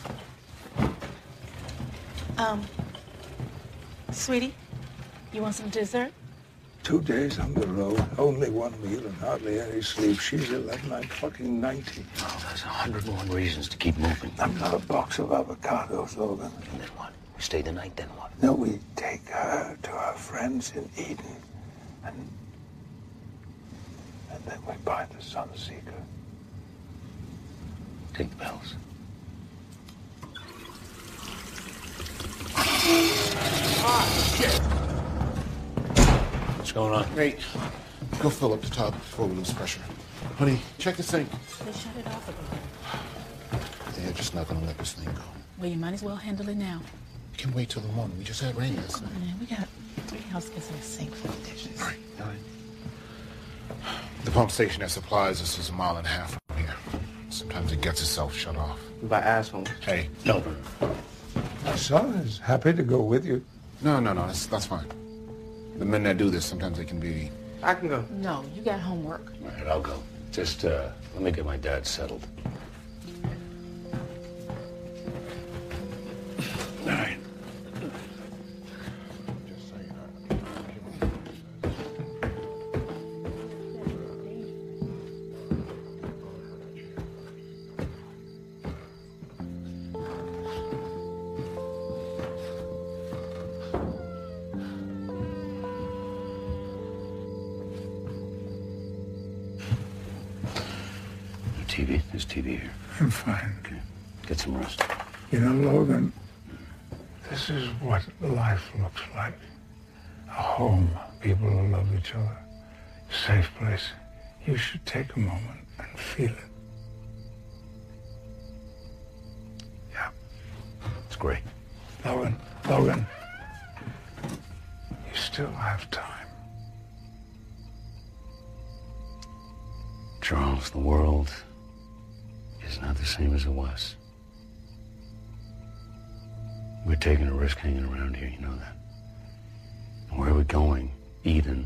S: Sweetie, you want some dessert?
G: 2 days on the road, only one meal and hardly any sleep. She's 11, I'm fucking 90.
A: Oh, there's 101 reasons to keep moving.
G: I'm not a box of avocados, Logan.
A: And then what? We stay the night, then what?
G: No, we take her to our friends in Eden. And then we buy the Sunseeker.
A: Take the pills.
U: Ah, shit!
A: What's going on?
U: Nate, go fill up the tub before we lose pressure. Honey, check the sink.
S: They shut it off again.
U: They're just not gonna let this thing go.
S: Well, you might as well handle it now.
U: We can wait till the morning. We just had rain last night.
S: Man, we got 3 housekeepers in the sink for the dishes.
U: All right. The pump station that supplies us is 1.5 miles from here. Sometimes it gets itself shut off.
T: By assholes.
U: Hey.
A: No.
G: My son is happy to go with you.
U: No, that's fine. The men that do this, sometimes they can be...
T: I can go.
S: No, you got homework.
A: All right, I'll go. Just, let me get my dad settled. All right. TV? There's TV here.
G: I'm fine.
A: Okay. Get some rest.
G: You know, Logan, this is what life looks like. A home, people who love each other, safe place. You should take a moment and feel it. Yeah.
A: It's great.
G: Logan, you still have time.
A: Charles, the world is not the same as it was. We're taking a risk hanging around here, you know that. And where we're going, Eden,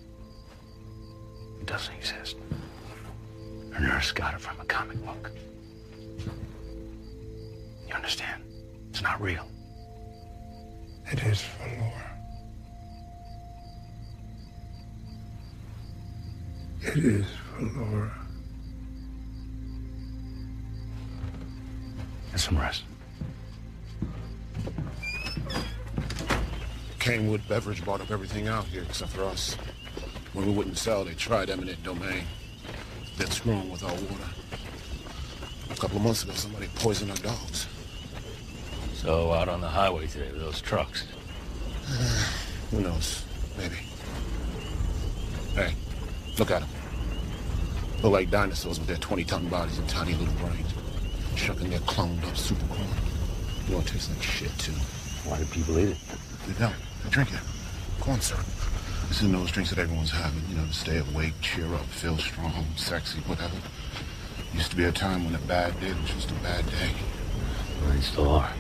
A: it doesn't exist. Her nurse got it from a comic book. You understand? It's not real.
G: It is for Laura. It is for Laura.
A: Get some rest.
U: Canewood Beverage bought up everything out here except for us. When we wouldn't sell, they tried eminent domain. Then screwing with our water. A couple of months ago, somebody poisoned our dogs.
A: So out on the highway today with those trucks.
U: Who knows? Maybe. Hey, look at them. Look like dinosaurs with their 20-ton bodies and tiny little brains. Shucking their cloned up super corn. You know, it tastes like shit, too.
A: Why do people eat it?
U: They don't. They drink it. Corn syrup. This is those drinks that everyone's having, you know, to stay awake, cheer up, feel strong, sexy, whatever. Used to be a time when a bad day was just a bad day.
A: Well, they still are.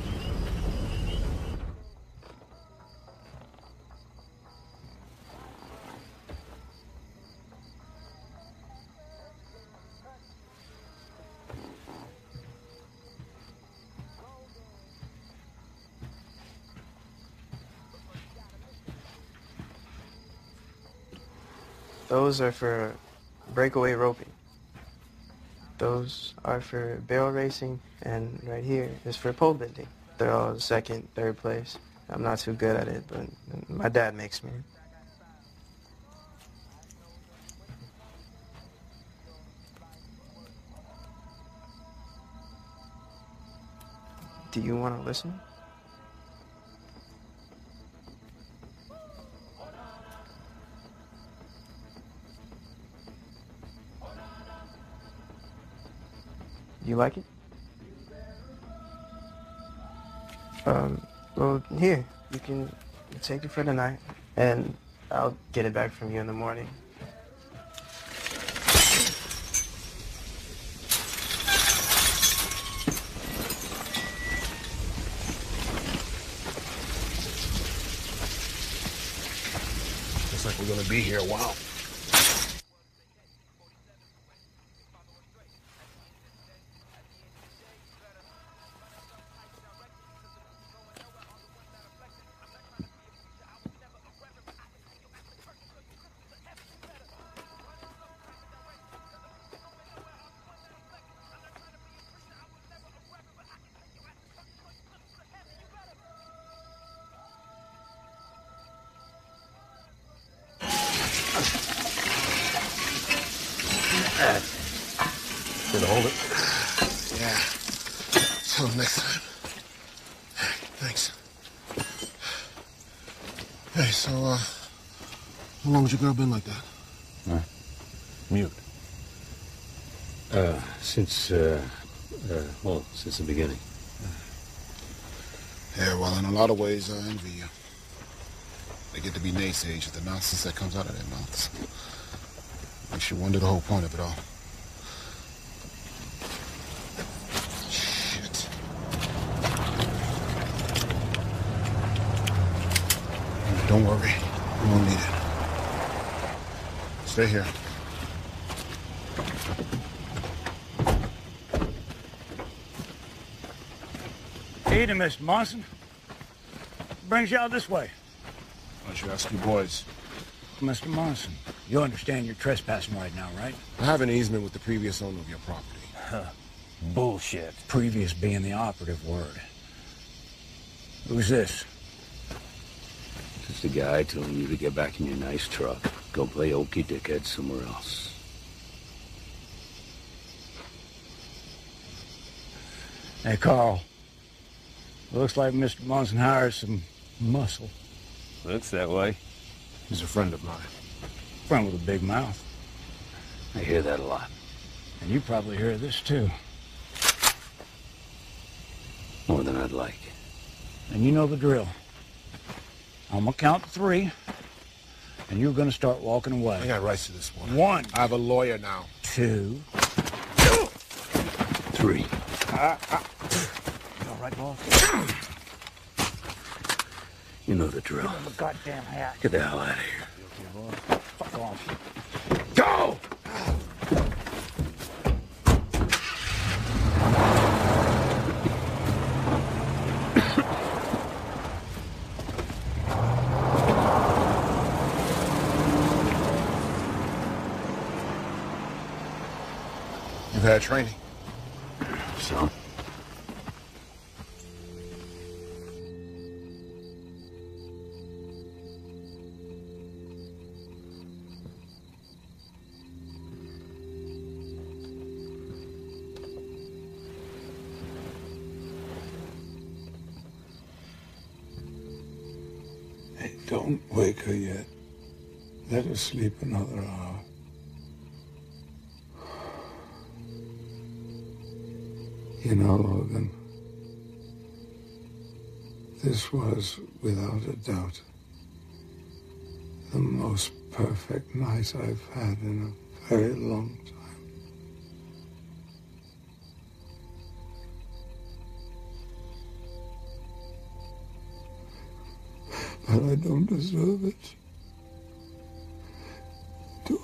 T: Those are for breakaway roping. Those are for barrel racing, and right here is for pole bending. They're all second, third place. I'm not too good at it, but my dad makes me. Do you want to listen? You like it? Well, here, you can take it for the night, and I'll get it back from you in the morning.
U: Looks like we're gonna be here a while. hold it. Yeah. Till next time. Thanks. Hey, so, how long has your girl been like that? Mute.
A: Since the beginning.
U: Yeah, well, in a lot of ways, I envy you. They get to be naysayers at the nonsense that comes out of their mouths. Makes you wonder the whole point of it all. Shit. Don't worry. You won't need it. Stay here.
A: Evening, Mr. Monson. Brings you out this way.
U: Why don't you ask you boys?
A: Mr. Monson, you understand you're trespassing right now, right?
U: I have an easement with the previous owner of your property.
A: Huh. Bullshit. Previous being the operative word. Who's this?
C: Just the guy telling you to get back in your nice truck. Go play okey dickhead somewhere else.
A: Hey, Carl. Looks like Mr. Monson hired some muscle.
C: Looks that way.
U: He's a friend of mine.
A: Friend with a big mouth.
C: I hear that a lot.
A: And you probably hear this, too.
C: More than I'd like.
A: And you know the drill. I'm gonna count to 3, and you're gonna start walking away.
U: I got rights to this one.
A: 1.
U: I have a lawyer now.
A: 2.
C: 3.
A: You all right, boss?
C: You know the drill.
A: Give him a goddamn hat.
C: Get the hell out of here.
A: Fuck off.
U: Go! You've had training.
C: Some.
G: Hey, don't wake her yet. Let her sleep another hour. You know, Logan, this was, without a doubt, the most perfect night I've had in a very long time. But I don't deserve it. Do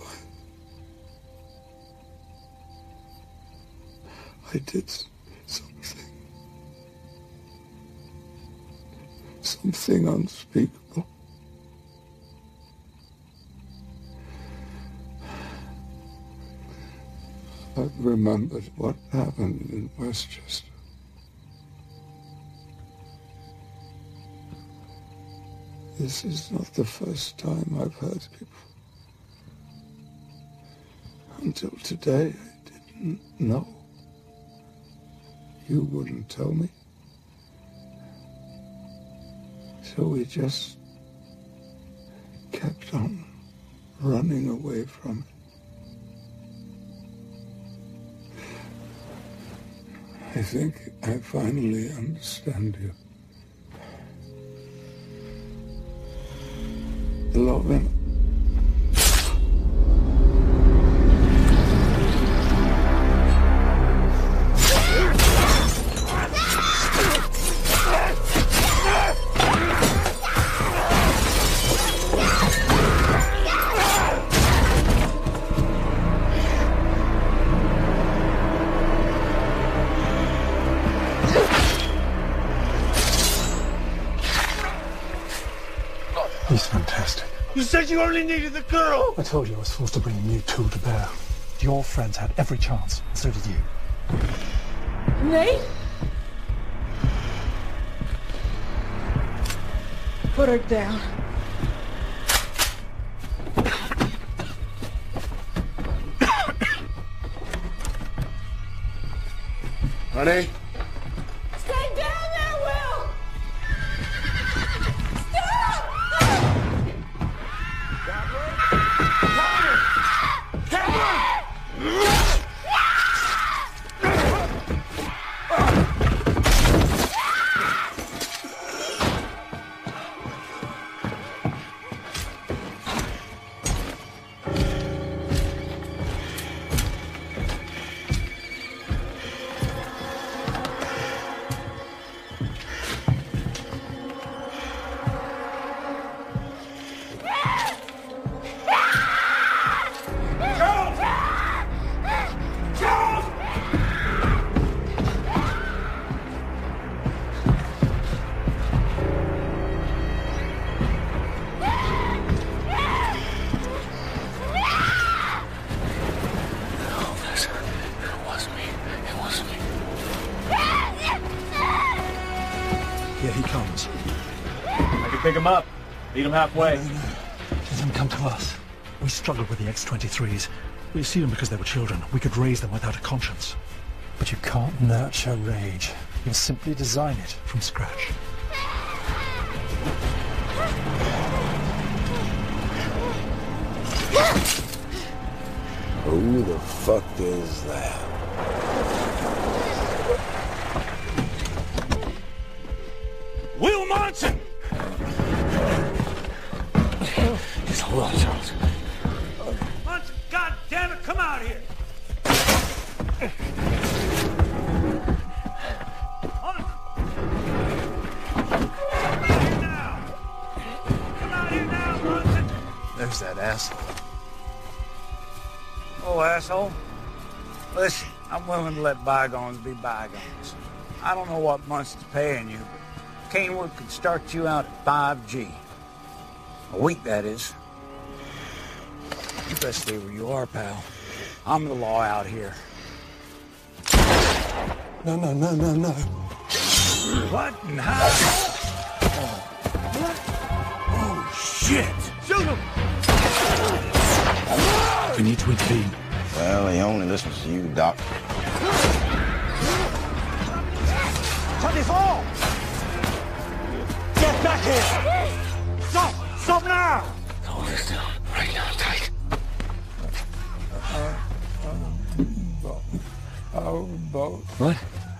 G: I? I did something unspeakable. I've remembered what happened in Westchester. This is not the first time I've hurt people. Until today, I didn't know. You wouldn't tell me. So we just kept on running away from it. I think I finally understand you. Logan.
M: He's fantastic.
K: You said you only needed the girl!
M: I told you I was forced to bring a new tool to bear. Your friends had every chance, and so did you.
F: Nate? Put her down.
U: Honey?
D: Stay down there, Will! Stop!
M: Here he comes.
K: I can pick him up. Meet him halfway.
M: No. Let them come to us. We struggled with the X-23s. We see them because they were children. We could raise them without a conscience. But you can't nurture rage. You simply design it from scratch.
H: Who the fuck is that?
A: Will Monson!
C: Just hold on, Charles.
A: Monson, God damn it, come out here!
M: There's that asshole.
A: Oh, asshole. Listen, I'm willing to let bygones be bygones. I don't know what Munson's paying you, but Canewood could start you out at 5G. A week, that is. You best stay where you are, pal. I'm the law out here.
M: No.
A: What and how? Oh, shit! Shoot him!
M: We need to intervene.
H: Well, he only listens to you, Doc.
A: Shut this off! Get back here! Stop now!
C: Hold this down. Right now, tight.
G: Boat.
C: What?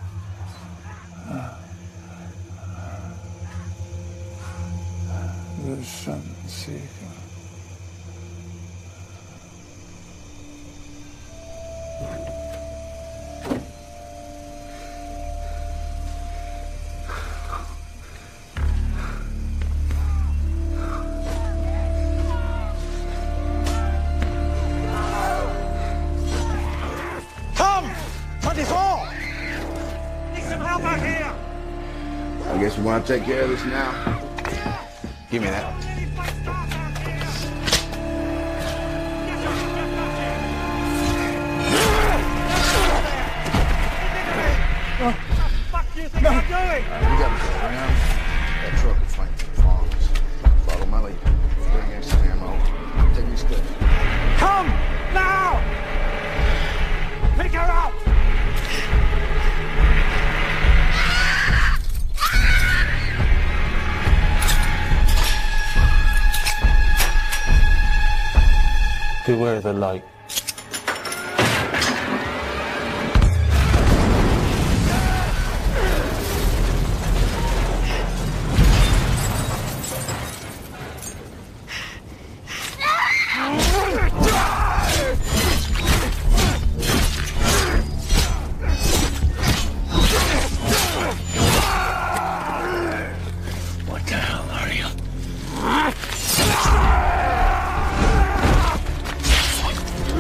G: The sun seeker.
A: Come! Shut this off! Need some help out here!
H: I guess we want to take care of this now. Give me that.
A: What the fuck do you think I'm doing?
H: We got to go around. That truck will flank the farms. Follow my lead. Bring in some ammo. Take these clips.
A: Come! Now! Pick her up!
I: Beware the light.
C: What the hell are you?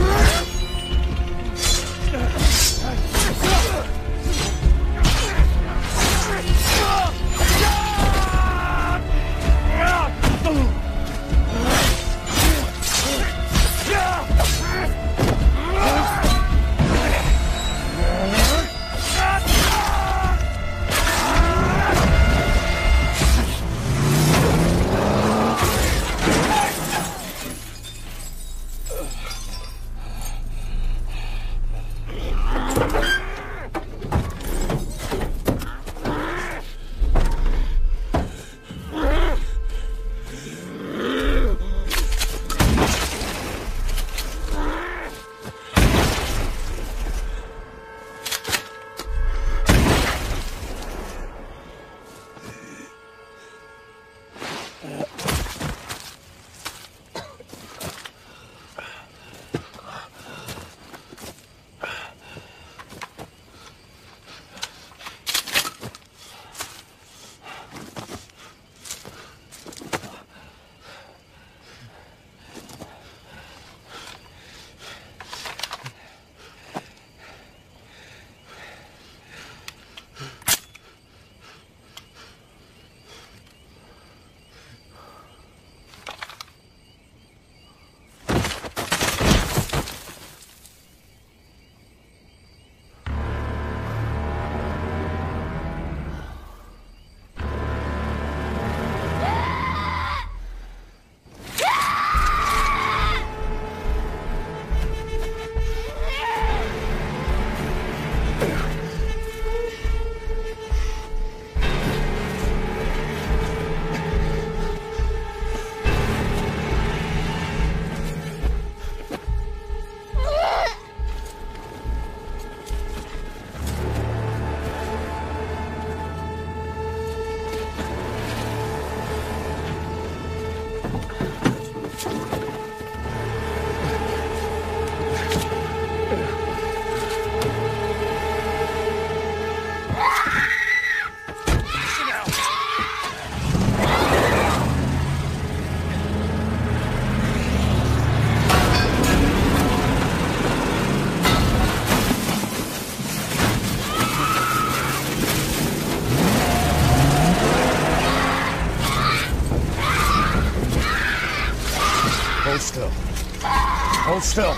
A: Hold still. Hold still.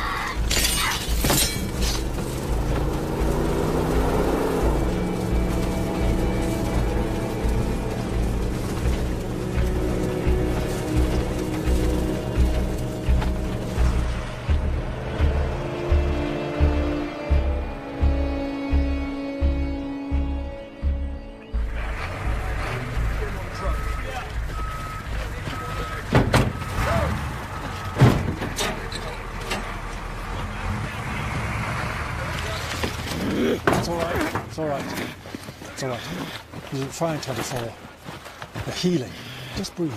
M: It's all right. It's all right. It's all right. You did fine, 24. The healing. Just breathe.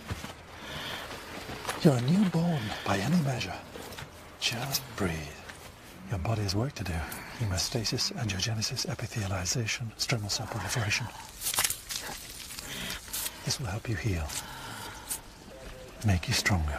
M: You're a newborn by any measure. Just breathe. Your body has work to do. Hemostasis, angiogenesis, epithelialization, stromal cell proliferation. This will help you heal. Make you stronger.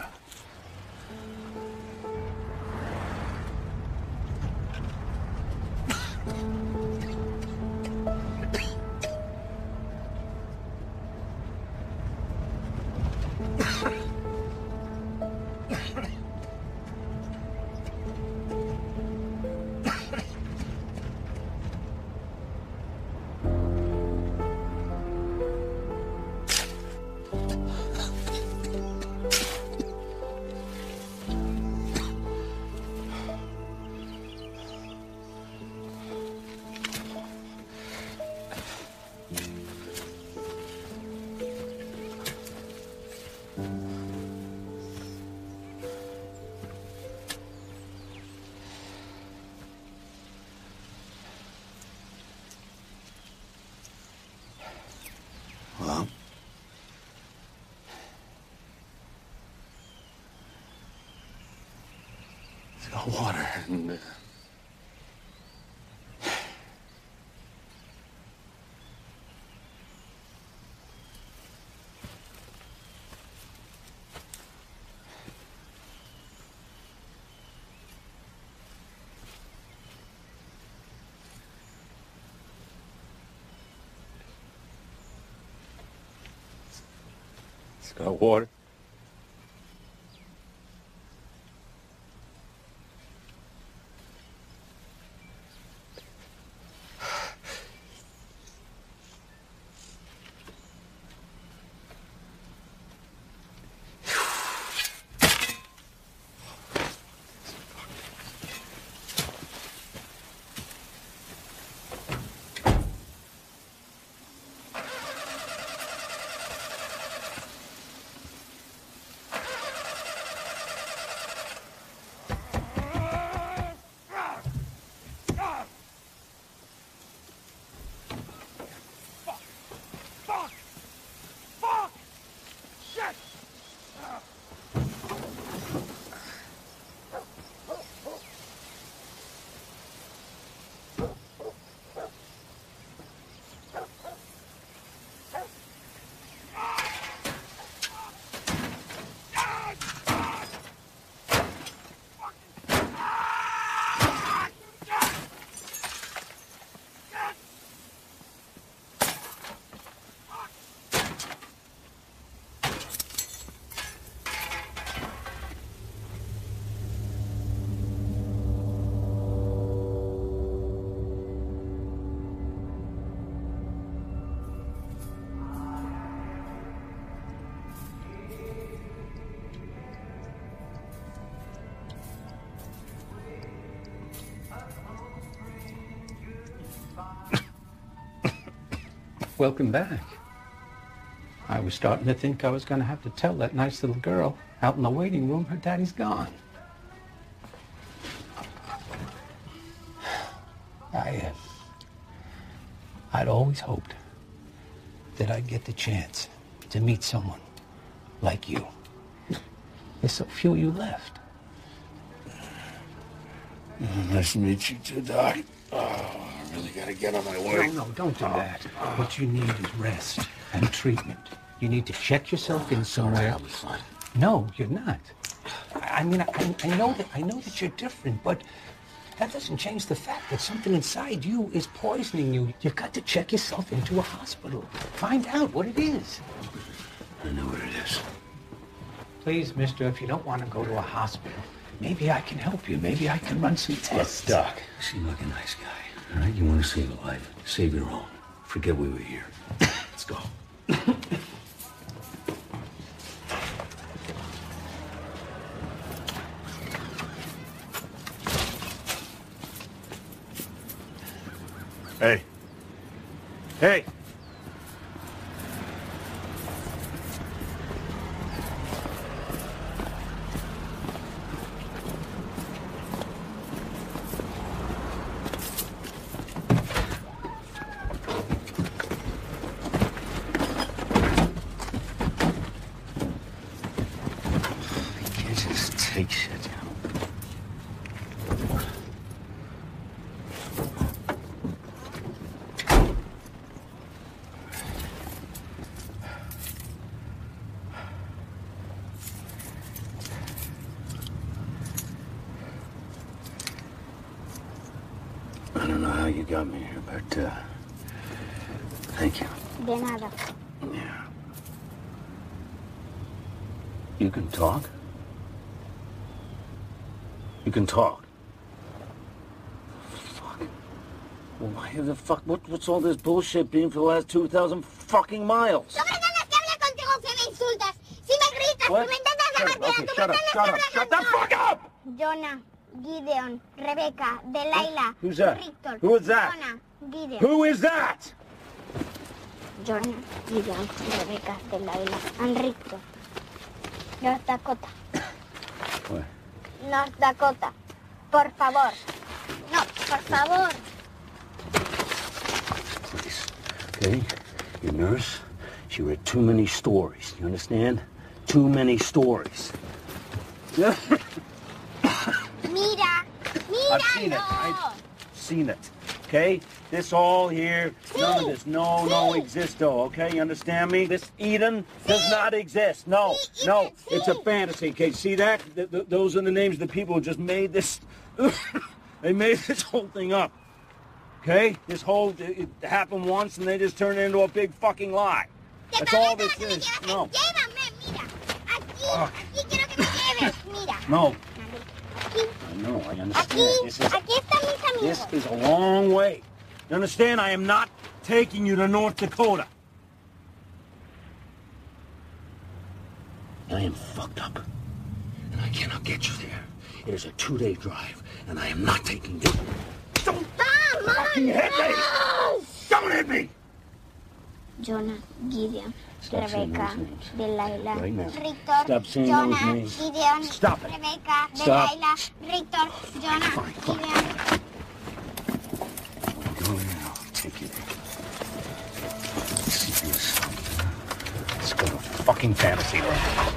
C: Well, it's got water and it's got water.
E: Welcome back. I was starting to think I was going to have to tell that nice little girl out in the waiting room her daddy's gone. I'd always hoped that I'd get the chance to meet someone like you. There's so few of you left.
G: Nice to meet you too, Doc. Oh, really gotta get on my way.
E: No, don't do that. What you need is rest and treatment. You need to check yourself in somewhere.
G: I'll be fine.
E: No, you're not. I mean, I know that you're different, but that doesn't change the fact that something inside you is poisoning you. You've got to check yourself into a hospital. Find out what it is.
C: I know what it is.
E: Please, mister, if you don't want to go to a hospital, maybe I can help you. Maybe I can run some tests.
C: Look, Doc, you seem like a nice guy, all right? You want to save a life, save your own. Forget we were here. Let's go.
Q: Hey. Hey!
C: You can't just take shit. I don't know how you got me here, but, thank you.
O: De nada.
C: Yeah. You can talk? You can talk? Fuck. Well, why the fuck? What's all this bullshit been for the last 2,000 fucking miles?
O: Sobre ganas que hable contigo que me insultas. Si me gritas,
C: What?
O: si me intentas dejar tirar,
C: Okay,
O: tú
C: shut
O: me
C: up,
O: intentas
C: shut up,
O: dejar
C: shut the fuck up!
O: Jonah, Gideon, Rebecca, Delilah,
C: Who's that?
O: Victor.
C: Who is that?
O: Jonah, Gideon.
C: Who is that?
O: Jonah, Gideon, Rebecca, Delilah, and Victor. North Dakota.
C: What?
O: North Dakota. Por favor. No, por favor.
C: Please. Okay? Your nurse, she read too many stories. You understand? Too many stories.
O: Mira. Mira.
A: I've seen it. I've seen it. Okay? This all here, none of this. No existo, okay? You understand me? This Eden does not exist. No, it's a fantasy. Okay, see that? Those are the names of the people who just made this. They made this whole thing up. Okay? It happened once and they just turned it into a big fucking lie. That's all this is. No. Fuck. No. I know, I understand. This is a long way. You understand? I am not taking you to North Dakota.
C: I am fucked up, and I cannot get you there. It is a 2-day drive, and I am not taking you. Don't fucking hit me! Don't hit me!
O: Jonah, Gideon,
C: Stop saying
O: Rebecca,
C: those names.
O: Delilah,
C: Right now.
O: Victor,
C: Stop saying
O: Jonah,
C: those names.
O: Gideon,
C: Stop it.
O: Rebecca,
C: Stop.
O: Delilah, Victor, Jonah, Gideon.
C: Go now. I'll take you there. See this. Let's go to fucking fantasy land.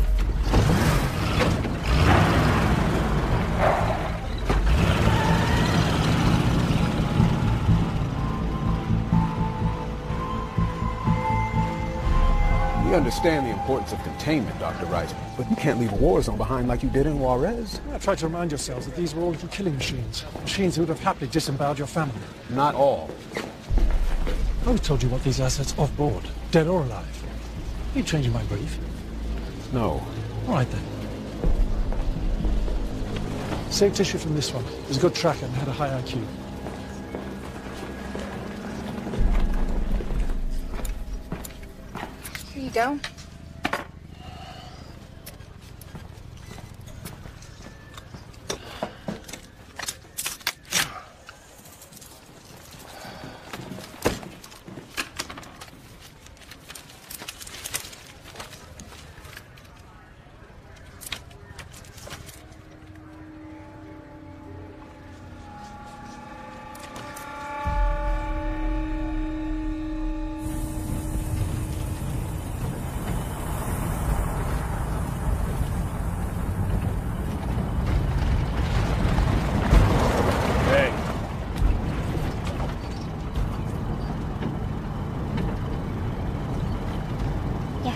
L: We understand the importance of containment, Dr. Rice, but you can't leave a war zone behind like you did in Juarez.
M: Yeah, try to remind yourselves that these were all little killing machines. Machines who would have happily disemboweled your family.
L: Not all.
M: I always told you what these assets off board, dead or alive. Are you changing my brief?
L: No.
M: All right then. Save tissue from this one. It was a good tracker and had a high IQ.
F: Here you go.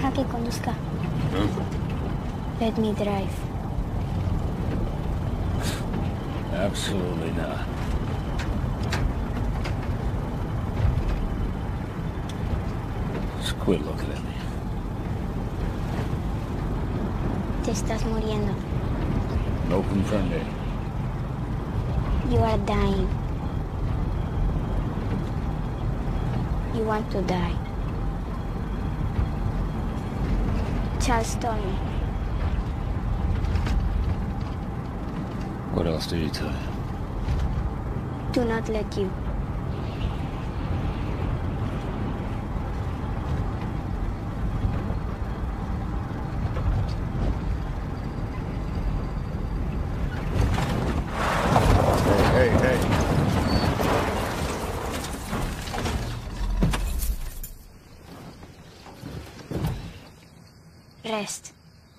O: Deja que conduzca. Let me drive.
A: Absolutely not. Just quit looking at me.
O: Te estás muriendo.
A: No comprende.
O: You are dying. You want to die. Charles told me.
A: What else did he tell you?
O: Do not let you.
U: Hey.
O: Rest.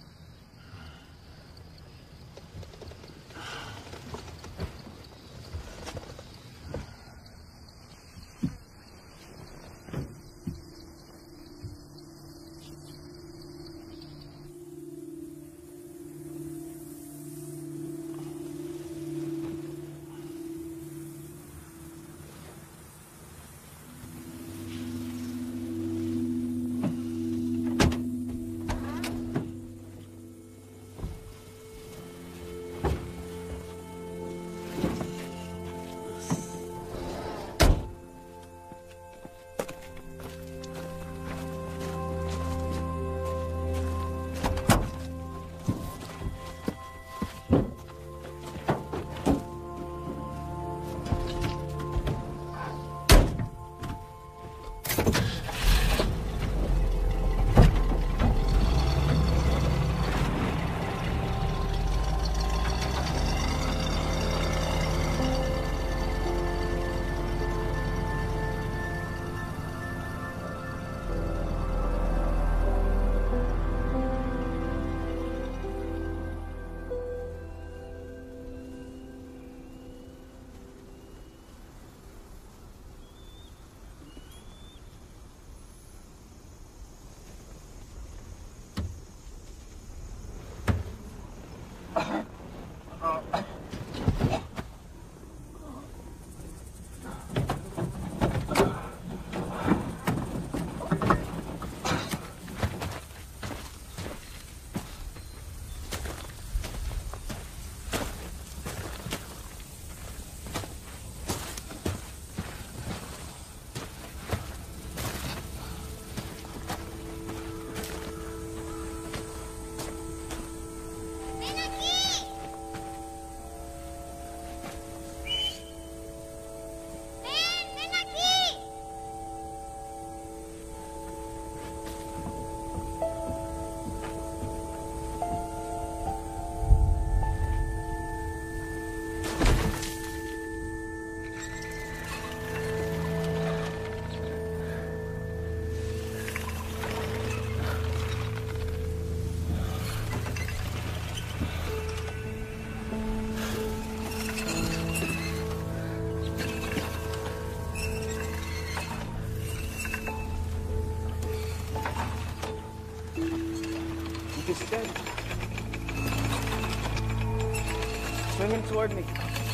T: Swimming toward me.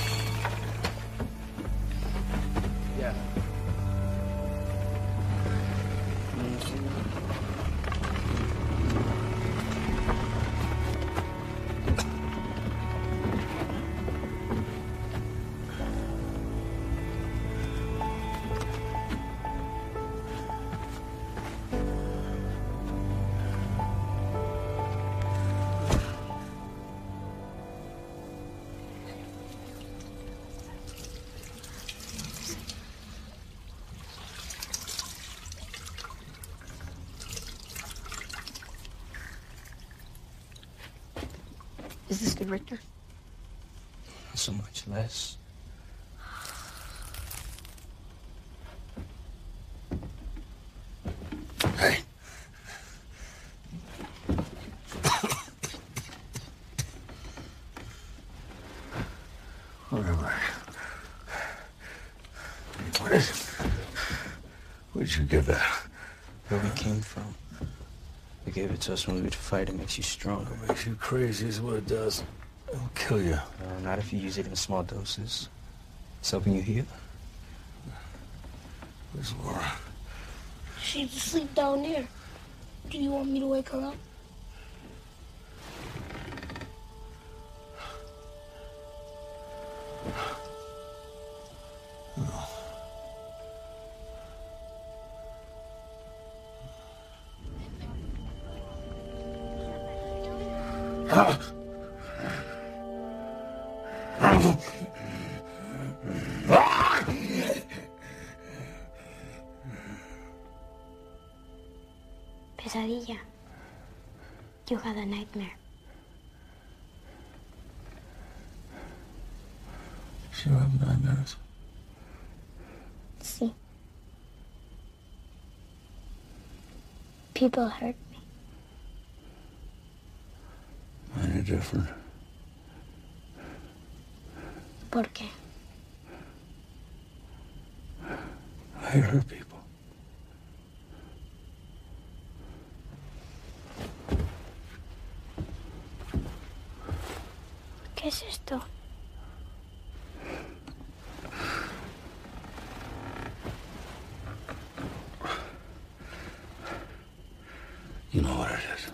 T: Yeah.
F: Is this the Richter?
E: Not so much less.
U: Hey. Where am I? What is it? Where'd you get that?
E: Where we came from.
T: They gave it to us when we were fighting. It makes you stronger.
G: It makes you crazy is what it does. It'll kill you.
T: Not if you use it in small doses. It's helping you heal.
G: Where's Laura?
D: She's asleep down there. Do you want me to wake her up?
G: No.
O: Pesadilla. You had a nightmare.
G: You have nightmares?
O: See. People hurt me.
G: Mine are different.
O: ¿Por qué?
G: I hurt people.
O: ¿Qué es esto?
G: You know what it is.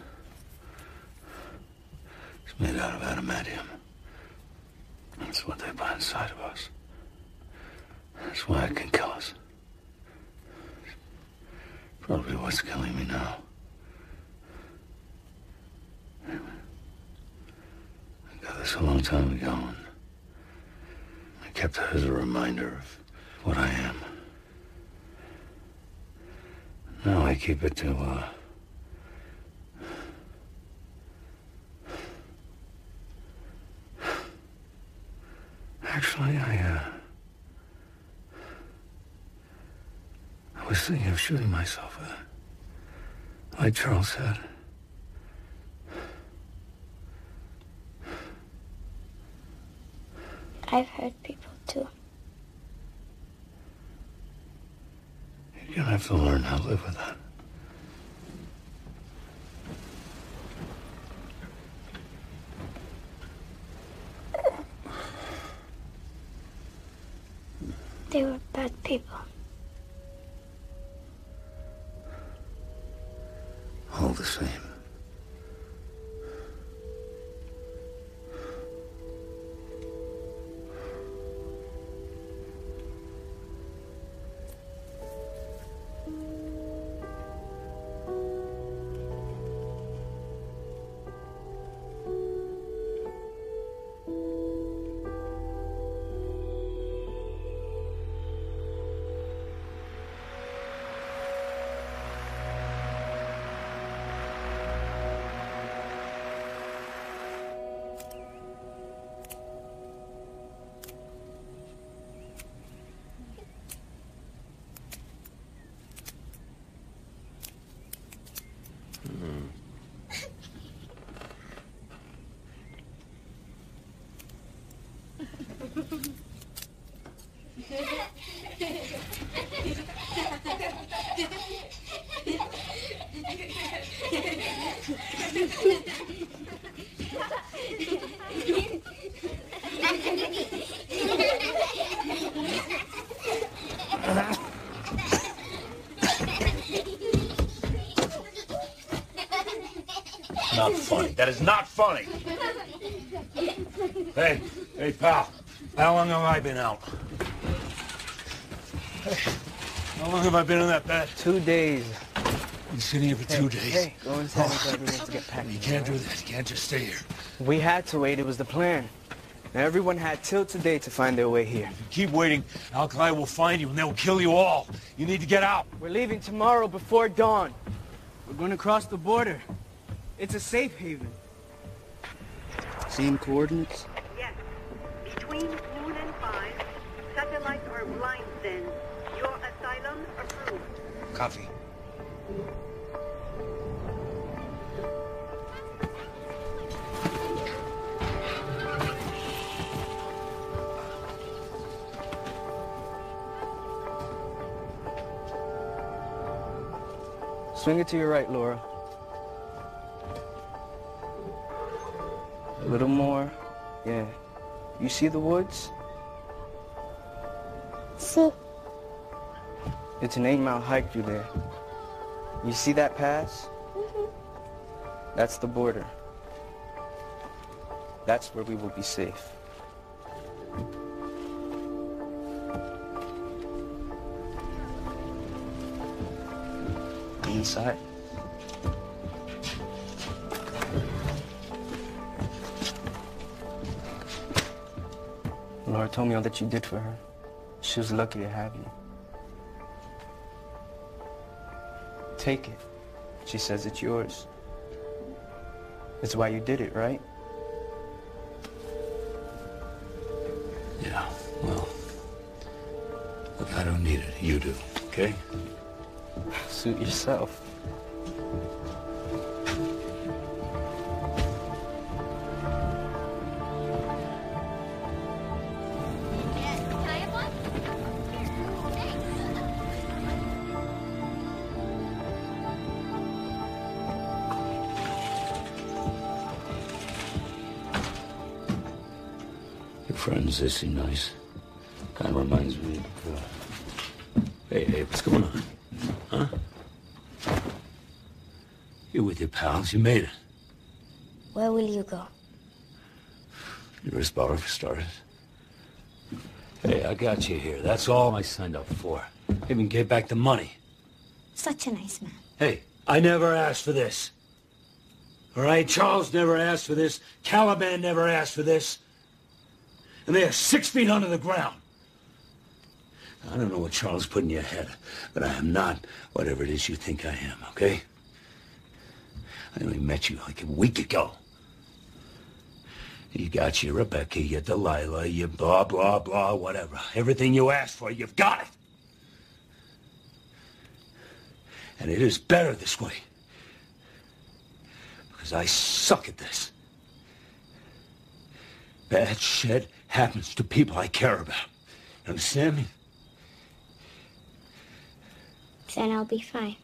G: It's made out of adamantium. That's what they put inside of us. That's why it can kill us. Probably what's killing me now. I got this a long time ago, and I kept it as a reminder of what I am. Now I keep it to, Actually, I was thinking of shooting myself with it. Like Charles said.
O: I've hurt people too.
G: You're gonna have to learn how to live with that.
O: They were bad people.
G: All the same.
A: Not funny. That is not funny. Hey, pal. How long have I been out? How long have I been in that bed?
T: 2 days.
G: Been sitting here for 2 days.
T: Hey, go inside and grab your things to get packed.
G: You can't do that. You can't just stay here.
T: We had to wait. It was the plan. Now, everyone had till today to find their way here.
A: If you keep waiting, Al-Qaeda will find you and they'll kill you all. You need to get out.
T: We're leaving tomorrow before dawn. We're going to cross the border. It's a safe haven. Same coordinates?
J: Yes. Between noon and 5, satellites are blind then. Your asylum approved.
T: Copy. Swing it to your right, Laura. little more. Yeah. You see the woods?
O: See.
T: It's an 8-mile hike through there. You see that pass? That's the border. That's where we will be safe. Inside. Laura told me all that you did for her. She was lucky to have you. Take it. She says it's yours. It's why you did it, right?
A: Yeah, well, look, I don't need it. You do, okay?
T: Suit yourself.
A: Your friends, they seem nice. Kind of reminds me of, Hey, what's going on? Huh? You're with your pals. You made it.
O: Where will you go?
A: Nearest bar for starters. Hey, I got you here. That's all I signed up for. Even gave back the money.
O: Such a nice man.
A: Hey, I never asked for this. All right? Charles never asked for this. Caliban never asked for this. And they are 6 feet under the ground. I don't know what Charles put in your head, but I am not whatever it is you think I am, okay? I only met you like a week ago. You got your Rebecca, your Delilah, your blah, blah, blah, whatever. Everything you asked for, you've got it. And it is better this way. Because I suck at this. Bad shit happens to people I care about. You understand me?
O: Then I'll be fine.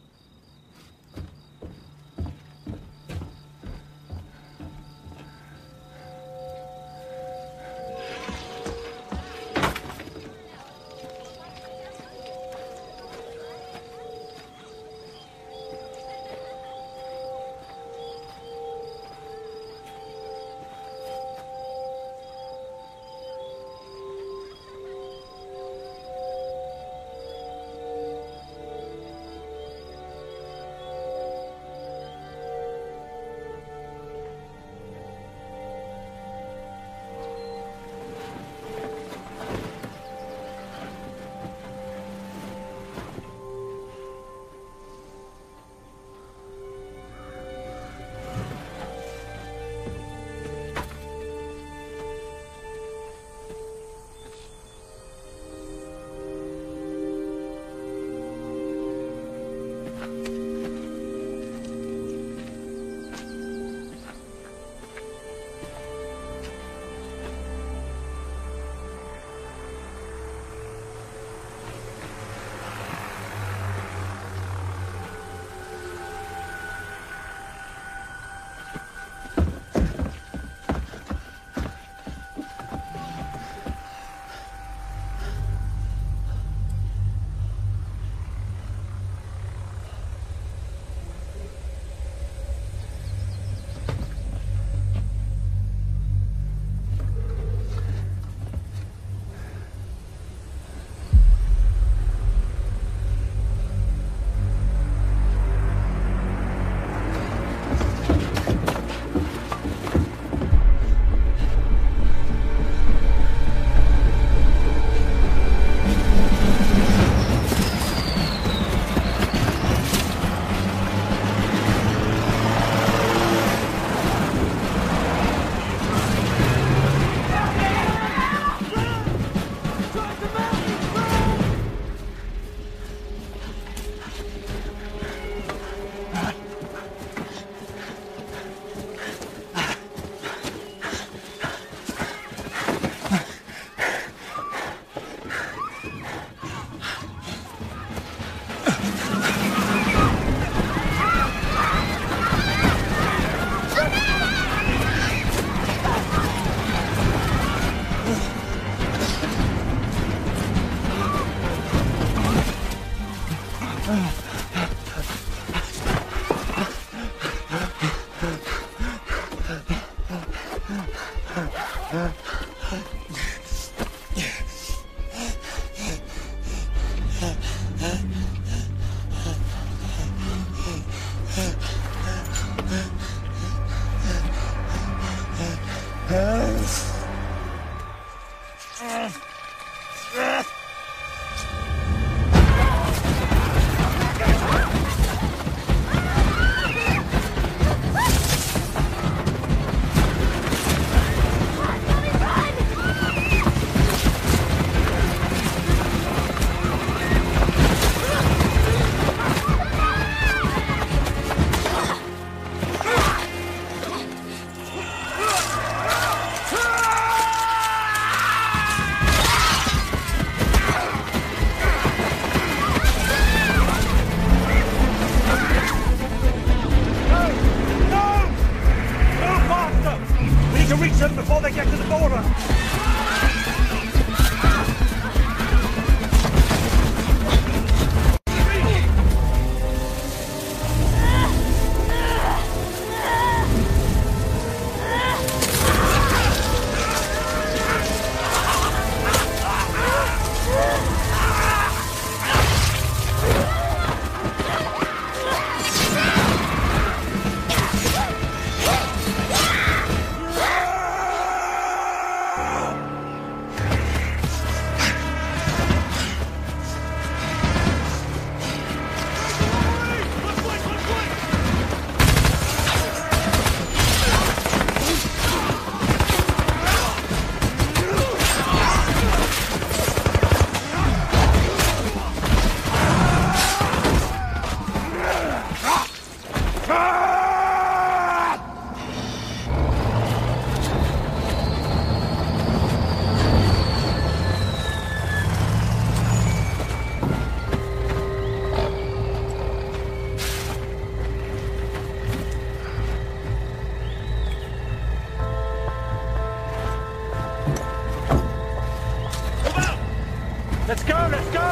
K: Let's go, let's go!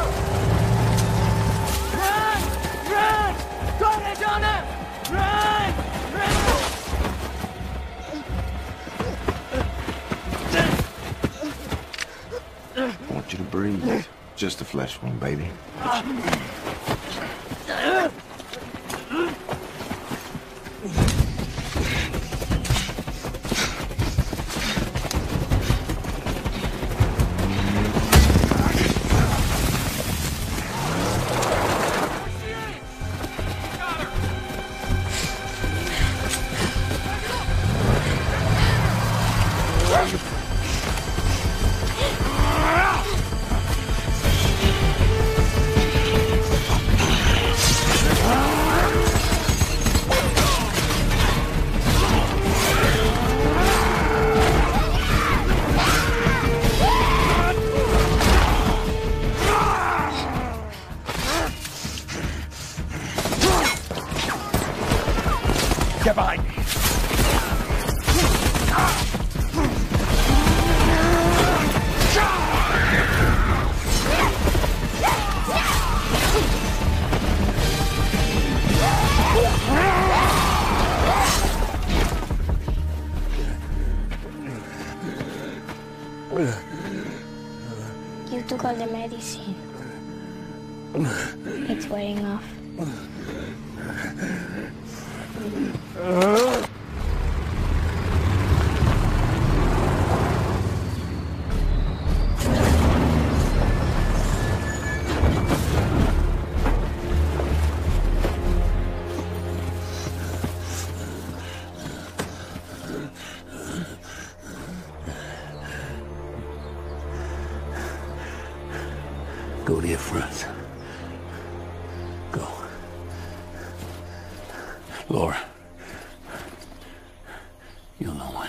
K: Run! Run! Jonah! Run!
N: I want you to breathe. Just a flesh wound, baby.
K: Get behind me.
D: You took all the medicine. It's wearing off.
C: Go to your friends. Go. Laura. You'll know when.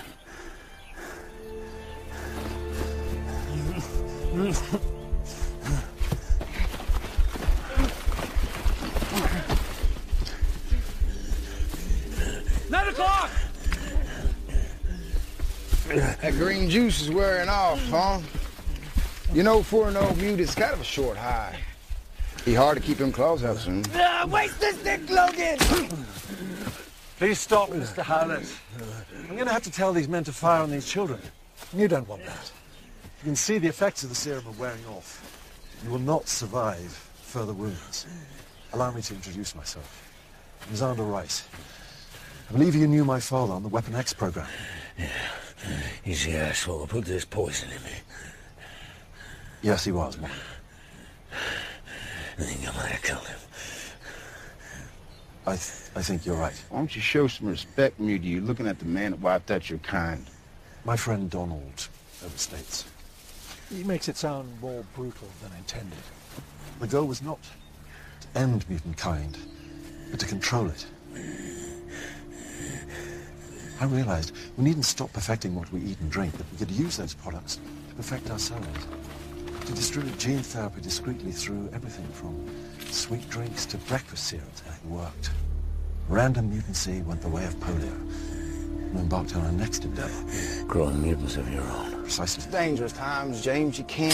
K: 9 o'clock!
H: That green juice is wearing off, huh? You know, for an old mute, it's kind of a short high. Be hard to keep them claws out soon.
K: Waste this stick, Logan!
M: Please stop, Mr. Howlett. I'm going to have to tell these men to fire on these children. You don't want that. You can see the effects of the serum are wearing off. You will not survive further wounds. Allow me to introduce myself. I'm Xander Rice. I believe you knew my father on the Weapon X program.
U: Yeah, he's the asshole who put this poison in me.
M: Yes, he was, Mark.
U: I think I might have killed him.
M: I think you're right.
H: Why don't you show some respect, Moody? You're looking at the man that wiped out your kind.
M: My friend Donald overstates. He makes it sound more brutal than intended. The goal was not to end mutant kind, but to control it. I realized we needn't stop perfecting what we eat and drink, but we could use those products to perfect ourselves. To distribute gene therapy discreetly through everything from sweet drinks to breakfast cereals. And it worked. Random mutancy went the way of polio. And embarked on our next endeavor.
U: Growing mutants of your own.
M: Precisely.
H: It's dangerous times, James. You can't...